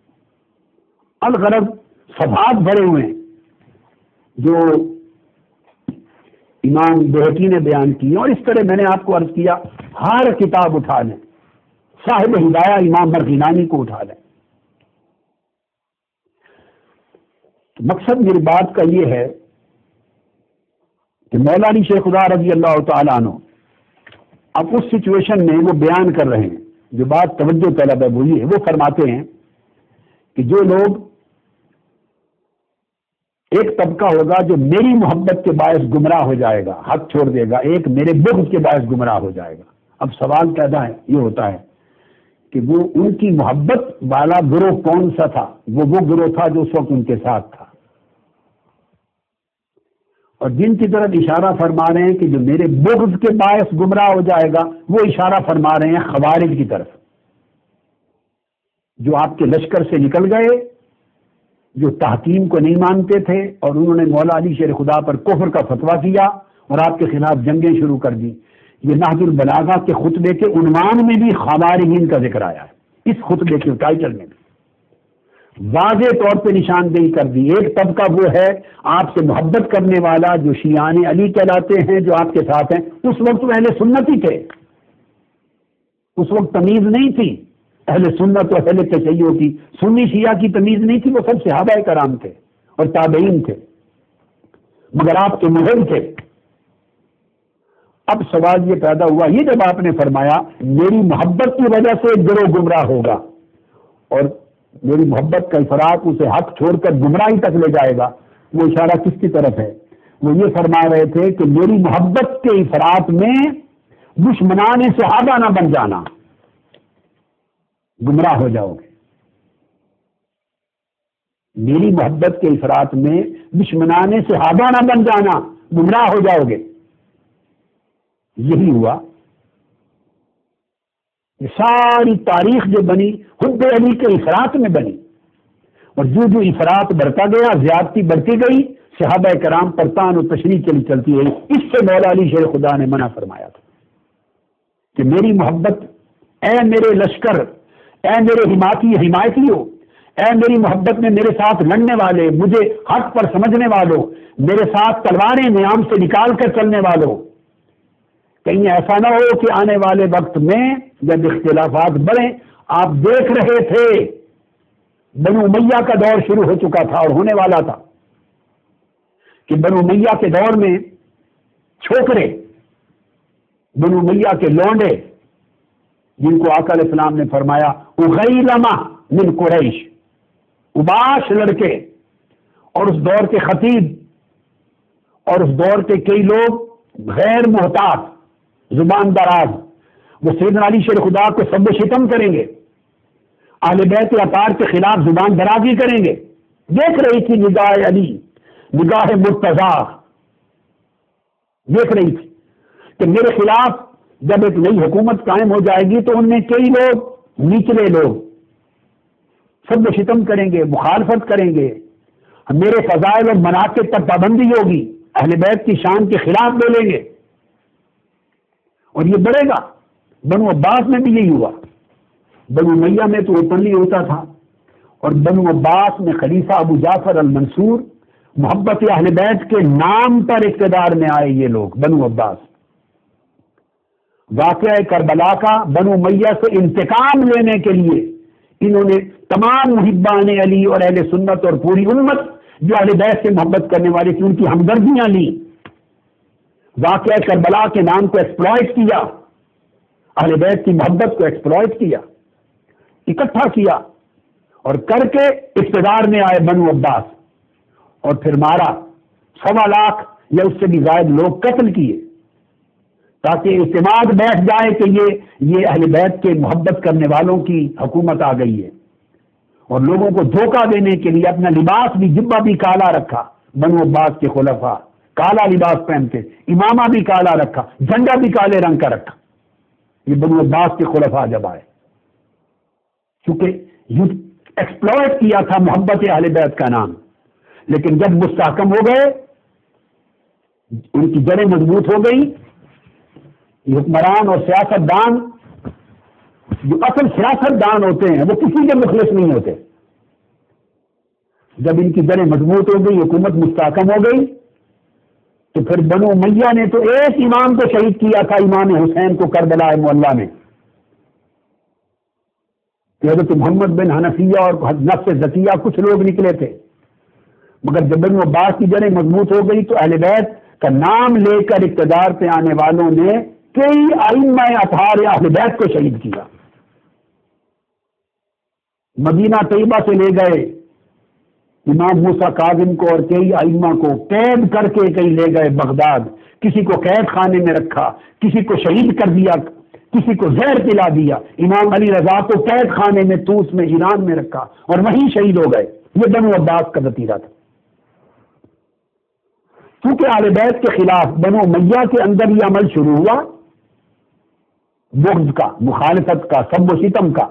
الغرض صفات بھرے ہوئے ہیں جو امام بہقی نے بیان کی، اور اس طرح میں نے آپ کو عرض کیا ہر کتاب اٹھا لیں، صاحب ہدایہ امام مرغینانی کو اٹھا لیں۔ مقصد میری بات کا یہ ہے کہ مولا علی شیخ خدا رضی اللہ تعالیٰ عنہ اب اس سچویشن میں وہ بیان کر رہے ہیں، جو بات توجہ طلب ہے وہ یہ ہے، وہ فرماتے ہیں کہ جو لوگ، ایک طبقہ ہوگا جو میری محبت کے باعث گمراہ ہو جائے گا، حق چھوڑ دے گا، ایک میرے بغض کے باعث گمراہ ہو جائے گا۔ اب سوال پیدا ہے، یہ ہوتا ہے کہ وہ ان کی محبت والا گروہ کون سا تھا؟ وہ گروہ تھا جو اس وقت ان کے ساتھ تھا، اور جن کی طرف اشارہ فرما رہے ہیں کہ جو میرے بغض کے باعث گمراہ ہو جائے گا، وہ اشارہ فرما رہے ہیں خوارج کی طرف، جو آپ کے لشکر سے نکل گئے، جو تحکیم کو نہیں مانتے تھے، اور انہوں نے مولا علی شیر خدا پر کفر کا فتویٰ کیا اور آپ کے خلاف جنگیں شروع کر دی۔ یہ نہج البلاغہ کے خطبے کے عنوان میں بھی خوارجین کا ذکر آیا ہے، اس خطبے کے ٹائٹل میں بھی واضح طور پہ نشاندہی کر دی۔ ایک طبقہ وہ ہے آپ سے محبت کرنے والا جو شیعان علی کہلاتے ہیں، جو آپ کے ساتھ ہیں، اس وقت وہ اہل سنت ہی تھے، اس وقت تمیز نہیں تھی اہل سنت اور اہل تشیع کی، سنی شیعہ کی تمیز نہیں تھی، وہ سب صحابہ کرام تھے اور تابعین تھے، مگر آپ کے مغل تھے۔ اب سوال یہ پیدا ہوا، یہ جب آپ نے فرمایا میری محبت کی وجہ سے ایک گروہ گمراہ ہوگا اور میری محبت کا افراط اسے حق چھوڑ کر گمراہی تک لے جائے گا، وہ اشارہ کس کی طرف ہے؟ وہ یہ فرما رہے تھے کہ میری محبت کے افراط میں دشمنان صحابہ نہ بن جانا، گمراہ ہو جاؤ گے۔ میری محبت کے افراط میں دشمنان صحابہ نہ بن جانا، گمراہ ہو جاؤ گے۔ یہی ہوا، یہ ساری تاریخ جو بنی حب علی کے افراط میں بنی، اور جو جو افراط بڑھتا گیا، زیادتی بڑھتی گئی، صحابہ کرام پر تان و تشریح چلتی رہی۔ اس سے مولا علی شیر خدا نے منع فرمایا تھا کہ میری محبت، اے میرے لشکر، اے میرے حمایتیوں، اے میری محبت میں میرے ساتھ لڑنے والے، مجھے حق پر سمجھنے والوں، میرے ساتھ تلواریں نیام سے نکال کر چلنے والوں، کہیں ایسا نہ ہو کہ آنے والے وقت میں جب اختلافات بڑھیں، آپ دیکھ رہے تھے بنو امیہ کا دور شروع ہو چکا تھا اور ہونے والا تھا کہ بنو امیہ کے دور میں چھوکرے، بنو امیہ کے لونڈے، جن کو آقا علیہ السلام نے فرمایا اغیلمہ من قریش، اباش لڑکے، اور اس دور کے خطیب اور اس دور کے کئی لوگ غیر محتاط، زبان دراز، وہ سیدنا علی شیر خدا کو سب و شتم کریں گے، اہل بیت اطہار کے خلاف زبان درازی کریں گے۔ دیکھ رہی تھی نگاہ علی، نگاہ مرتضیٰ دیکھ رہی تھی کہ میرے خلاف جب ایک نئی حکومت قائم ہو جائے گی تو ان میں کئی لوگ، نچلے لوگ سب و شتم کریں گے، مخالفت کریں گے، میرے فضائل اور مناقب پر پابندی ہوگی، اہل بیت کی شان کے خلاف بولیں گے، اور یہ بڑھے گا۔ بنو عباس میں بھی یہی ہوا، بنو امیہ میں تو اوپنلی ہوتا تھا، اور بنو عباس میں خلیفہ ابو جعفر المنصور، محبت اہل بیت کے نام پر اقتدار میں آئے یہ لوگ، بنو عباس۔ واقعہ کربلا کا بنو امیہ سے انتقام لینے کے لیے انہوں نے تمام محبان علی اور اہل سنت اور پوری امت جو اہل بیت سے محبت کرنے والے تھے ان کی ہمدردیاں لی، واقعہ کربلا کے نام کو ایکسپلائٹ کیا، اہل بیت کی محبت کو ایکسپلائٹ کیا، اکٹھا کیا، اور کر کے اقتدار میں آئے بنو عباس، اور پھر مارا، 1.25 لاکھ یا اس سے بھی زائد لوگ قتل کیے، تاکہ اعتماد بیٹھ جائے کہ یہ اہل بیت کے محبت کرنے والوں کی حکومت آ گئی ہے، اور لوگوں کو دھوکہ دینے کے لیے اپنا لباس بھی، جبہ بھی کالا رکھا، بنو عباس کے خلفاء کالا لباس پہنتے، امامہ بھی کالا رکھا، جھنڈا بھی کالے رنگ کا رکھا، یہ بنو عباس کے خلفاء جب آئے، کیونکہ ایکسپلوئٹ کیا تھا محبت اہل بیت کا نام، لیکن جب مستحکم ہو گئے، ان کی جڑیں مضبوط ہو گئی، یہ حکمران اور سیاست دان جو اصل سیاست دان ہوتے ہیں وہ کسی کے مخلص نہیں ہوتے، جب ان کی جڑیں مضبوط ہو گئی، حکومت مستحکم ہو گئی، تو پھر بنو امیہ نے تو ایک امام کو شہید کیا تھا، امام حسین کو کربلا معلیٰ میں، کہ حضرت محمد بن حنفیہ اور نفس زکیہ کچھ لوگ نکلے تھے، مگر جب بنو عباس کی جڑیں مضبوط ہو گئی تو اہل بیت کا نام لے کر اقتدار پہ آنے والوں نے کئی ائمہ اطہار اہل بیت کو شہید کیا، مدینہ طیبہ سے لے گئے امام موسیٰ کاظم کو اور کئی ائمہ کو قید کر کے کئی لے گئے بغداد، کسی کو قید خانے میں رکھا، کسی کو شہید کر دیا، کسی کو زہر پلا دیا، امام علی رضا کو قید خانے میں طوس میں ایران میں رکھا اور وہیں شہید ہو گئے۔ یہ بنو عباس کا وتیرہ تھا۔ کیونکہ اہل بیت کے خلاف بنو امیہ کے اندر یہ عمل شروع ہوا، بغض کا، مخالفت کا، سب و ستم کا،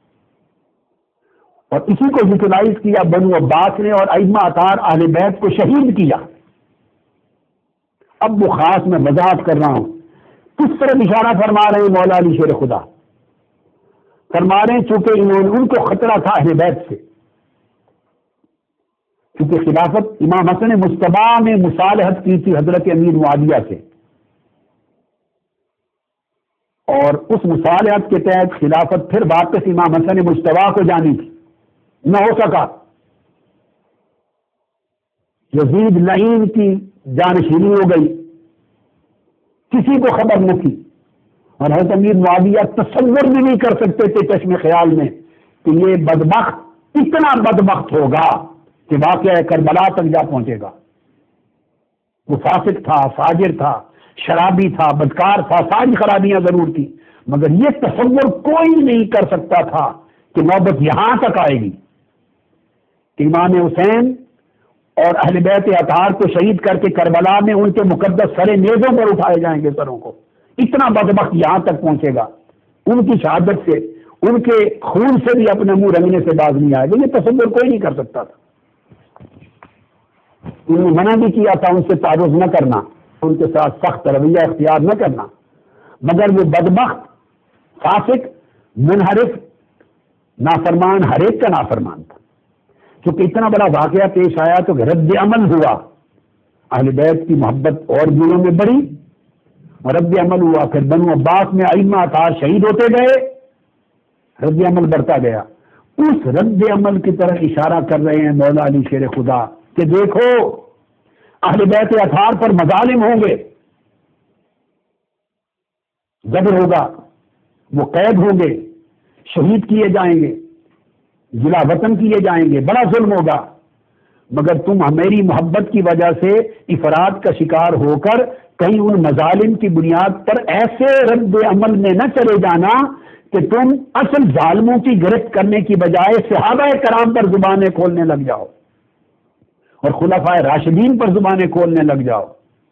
اور اسی کو یوٹیلائز کیا بنو عباس نے اور ائمہ اطہار اہل بیت کو شہید کیا۔ اب وہ خاص میں وضاحت کر رہا ہوں، کس طرح اشارہ فرما رہے ہیں مولا علی شیر خدا؟ فرما رہے ہیں چونکہ ان کو خطرہ تھا اہل بیت سے، کیونکہ خلافت امام حسن مجتبی نے مصالحت کی تھی حضرت امیر معاویہ سے، اور اس مصالحت کے تحت خلافت پھر واپس امام حسن مجتبی کو جانی تھی، نہ ہو سکا۔ یزید لعین کی جانشینی ہو گئی، کسی کو خبر نہ تھی، اور حضرت امیر معاویہ تصور بھی نہیں کر سکتے تھے چشم خیال میں کہ یہ بدبخت اتنا بدبخت ہوگا کہ واقعہ کربلا تک جا پہنچے گا۔ وہ فاسق تھا، فاجر تھا، شرابی تھا، بدکار تھا، ساری خرابیاں ضرور تھی، مگر یہ تصور کوئی نہیں کر سکتا تھا کہ نوبت یہاں تک آئے گی کہ امام حسین اور اہل بیت اطہار کو شہید کر کے کربلا میں ان کے مقدس سر نیزوں پر اٹھائے جائیں گے سروں کو۔ اتنا بدبخت یہاں تک پہنچے گا، ان کی شہادت سے، ان کے خون سے بھی اپنے منہ رنگنے سے باز نہیں آئے گا، یہ تصور کوئی نہیں کر سکتا تھا۔ انہوں نے منع بھی کیا تھا ان سے تعارض نہ کرنا، ان کے ساتھ سخت رویہ اختیار نہ کرنا، مگر وہ بدبخت فاسق منحرف نافرمان ہر ایک کا نافرمان تھا۔ کیونکہ اتنا بڑا واقعہ پیش آیا تو رد عمل ہوا، اہل بیت کی محبت اور دلوں میں بڑھی اور رد عمل ہوا۔ پھر بنو عباس میں ائمہ اطہار شہید ہوتے گئے، رد عمل بڑھتا گیا۔ اس رد عمل کی طرح اشارہ کر رہے ہیں مولا علی شیر خدا کہ دیکھو اہل بیت اطہار پر مظالم ہوں گے، جبر ہوگا، وہ قید ہوں گے، شہید کیے جائیں گے، جلا وطن کیے جائیں گے، بڑا ظلم ہوگا، مگر تم میری محبت کی وجہ سے افراد کا شکار ہو کر کہیں ان مظالم کی بنیاد پر ایسے رد عمل میں نہ چلے جانا کہ تم اصل ظالموں کی گرفت کرنے کی بجائے صحابہ کرام پر زبانیں کھولنے لگ جاؤ اور خلفائے راشدین پر زبانیں کھولنے لگ جاؤ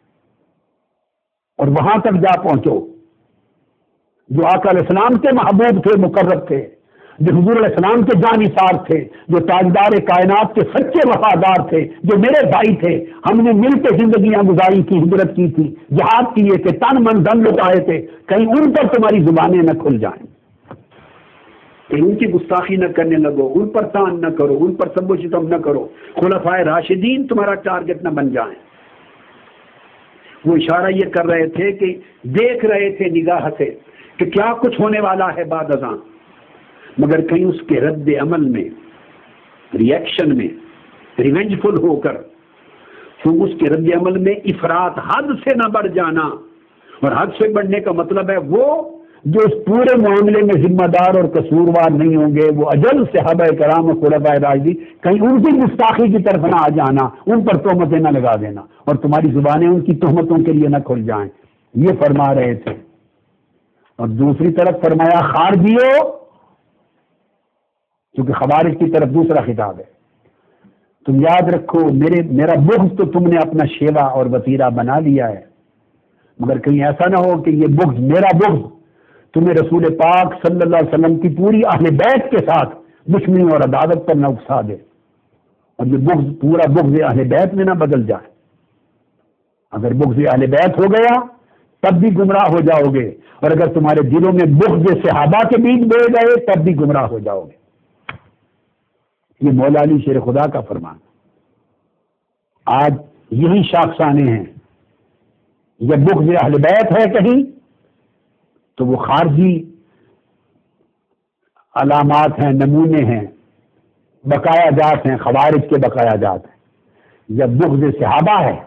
اور وہاں تک جا پہنچو جو آقا علیہ السلام کے محبوب تھے، مقرب تھے، جو حضور علیہ السلام کے جانثار تھے، جو تاجدار کائنات کے سچے وفادار تھے، جو میرے بھائی تھے، ہم نے مل کے زندگیاں گزاری تھی، ہجرت کی تھی، جہاد کیے تھے، تن من دھن لٹائے تھے، کہیں ان پر تمہاری زبانیں نہ کھل جائیں، کہ ان کی گستاخی نہ کرنے لگو، ان پر تان نہ کرو، ان پر سب و ستم نہ کرو، خلفائے راشدین تمہارا ٹارگٹ نہ بن جائیں۔ وہ اشارہ یہ کر رہے تھے کہ دیکھ رہے تھے نگاہ سے کہ کیا کچھ ہونے والا ہے بعد ازاں، مگر کہیں اس کے رد عمل میں، ری ایکشن میں، ریونج فل ہو کر تم اس کے رد عمل میں افراط حد سے نہ بڑھ جانا، اور حد سے بڑھنے کا مطلب ہے وہ جو اس پورے معاملے میں ذمہ دار اور قصوروار نہیں ہوں گے، وہ اجل صحابہ کرام اور خلفائے راشدین، کہیں ان کی گستاخی کی طرف نہ آ جانا، ان پر تہمتیں نہ لگا دینا اور تمہاری زبانیں ان کی تہمتوں کے لیے نہ کھل جائیں، یہ فرما رہے تھے۔ اور دوسری طرف فرمایا خارجیو، کیونکہ خوارج کی طرف دوسرا خطاب ہے، تم یاد رکھو میرا بغض تو تم نے اپنا شیوا اور وتیرہ بنا لیا ہے، مگر کہیں ایسا نہ ہو کہ یہ بغض، میرا بغض تمہیں رسول پاک صلی اللہ علیہ وسلم کی پوری اہل بیت کے ساتھ دشمنی اور عداوت پر نہ اکسا دے، اور یہ بغض پورا بغض اہل بیت میں نہ بدل جائے۔ اگر بغض اہل بیت ہو گیا تب بھی گمراہ ہو جاؤ گے، اور اگر تمہارے دلوں میں بغض صحابہ کے بیچ بہ گئے تب بھی گمراہ ہو جاؤ گے۔ یہ مولا علی شیر خدا کا فرمان۔ آج یہی شاخسانے ہیں، جب بغض اہل بیت ہے کہیں تو وہ خارجی علامات ہیں، نمونے ہیں، بقایا جات ہیں، خوارج کے بقایا جات ہیں۔ جب بغض صحابہ ہے،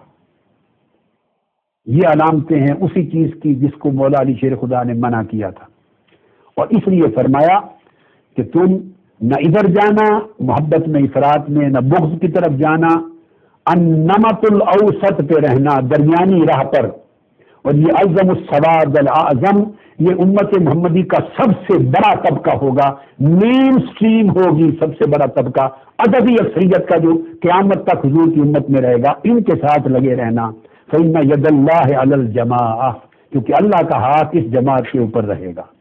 یہ علامتیں ہیں اسی چیز کی جس کو مولا علی شیر خدا نے منع کیا تھا، اور اس لیے فرمایا کہ تم نہ ادھر جانا محبت میں افراط میں، نہ بغض کی طرف جانا، النمط الاوسط پہ رہنا، درمیانی راہ پر۔ اور یہ اعظم السواد الاعظم، یہ امت محمدی کا سب سے بڑا طبقہ ہوگا، مین سٹریم ہوگی، سب سے بڑا طبقہ عددی اکثریت کا جو قیامت تک حضور کی امت میں رہے گا، ان کے ساتھ لگے رہنا۔ فإن يد الله على الجماعة، کیونکہ اللہ کا ہاتھ اس جماعت کے اوپر رہے گا۔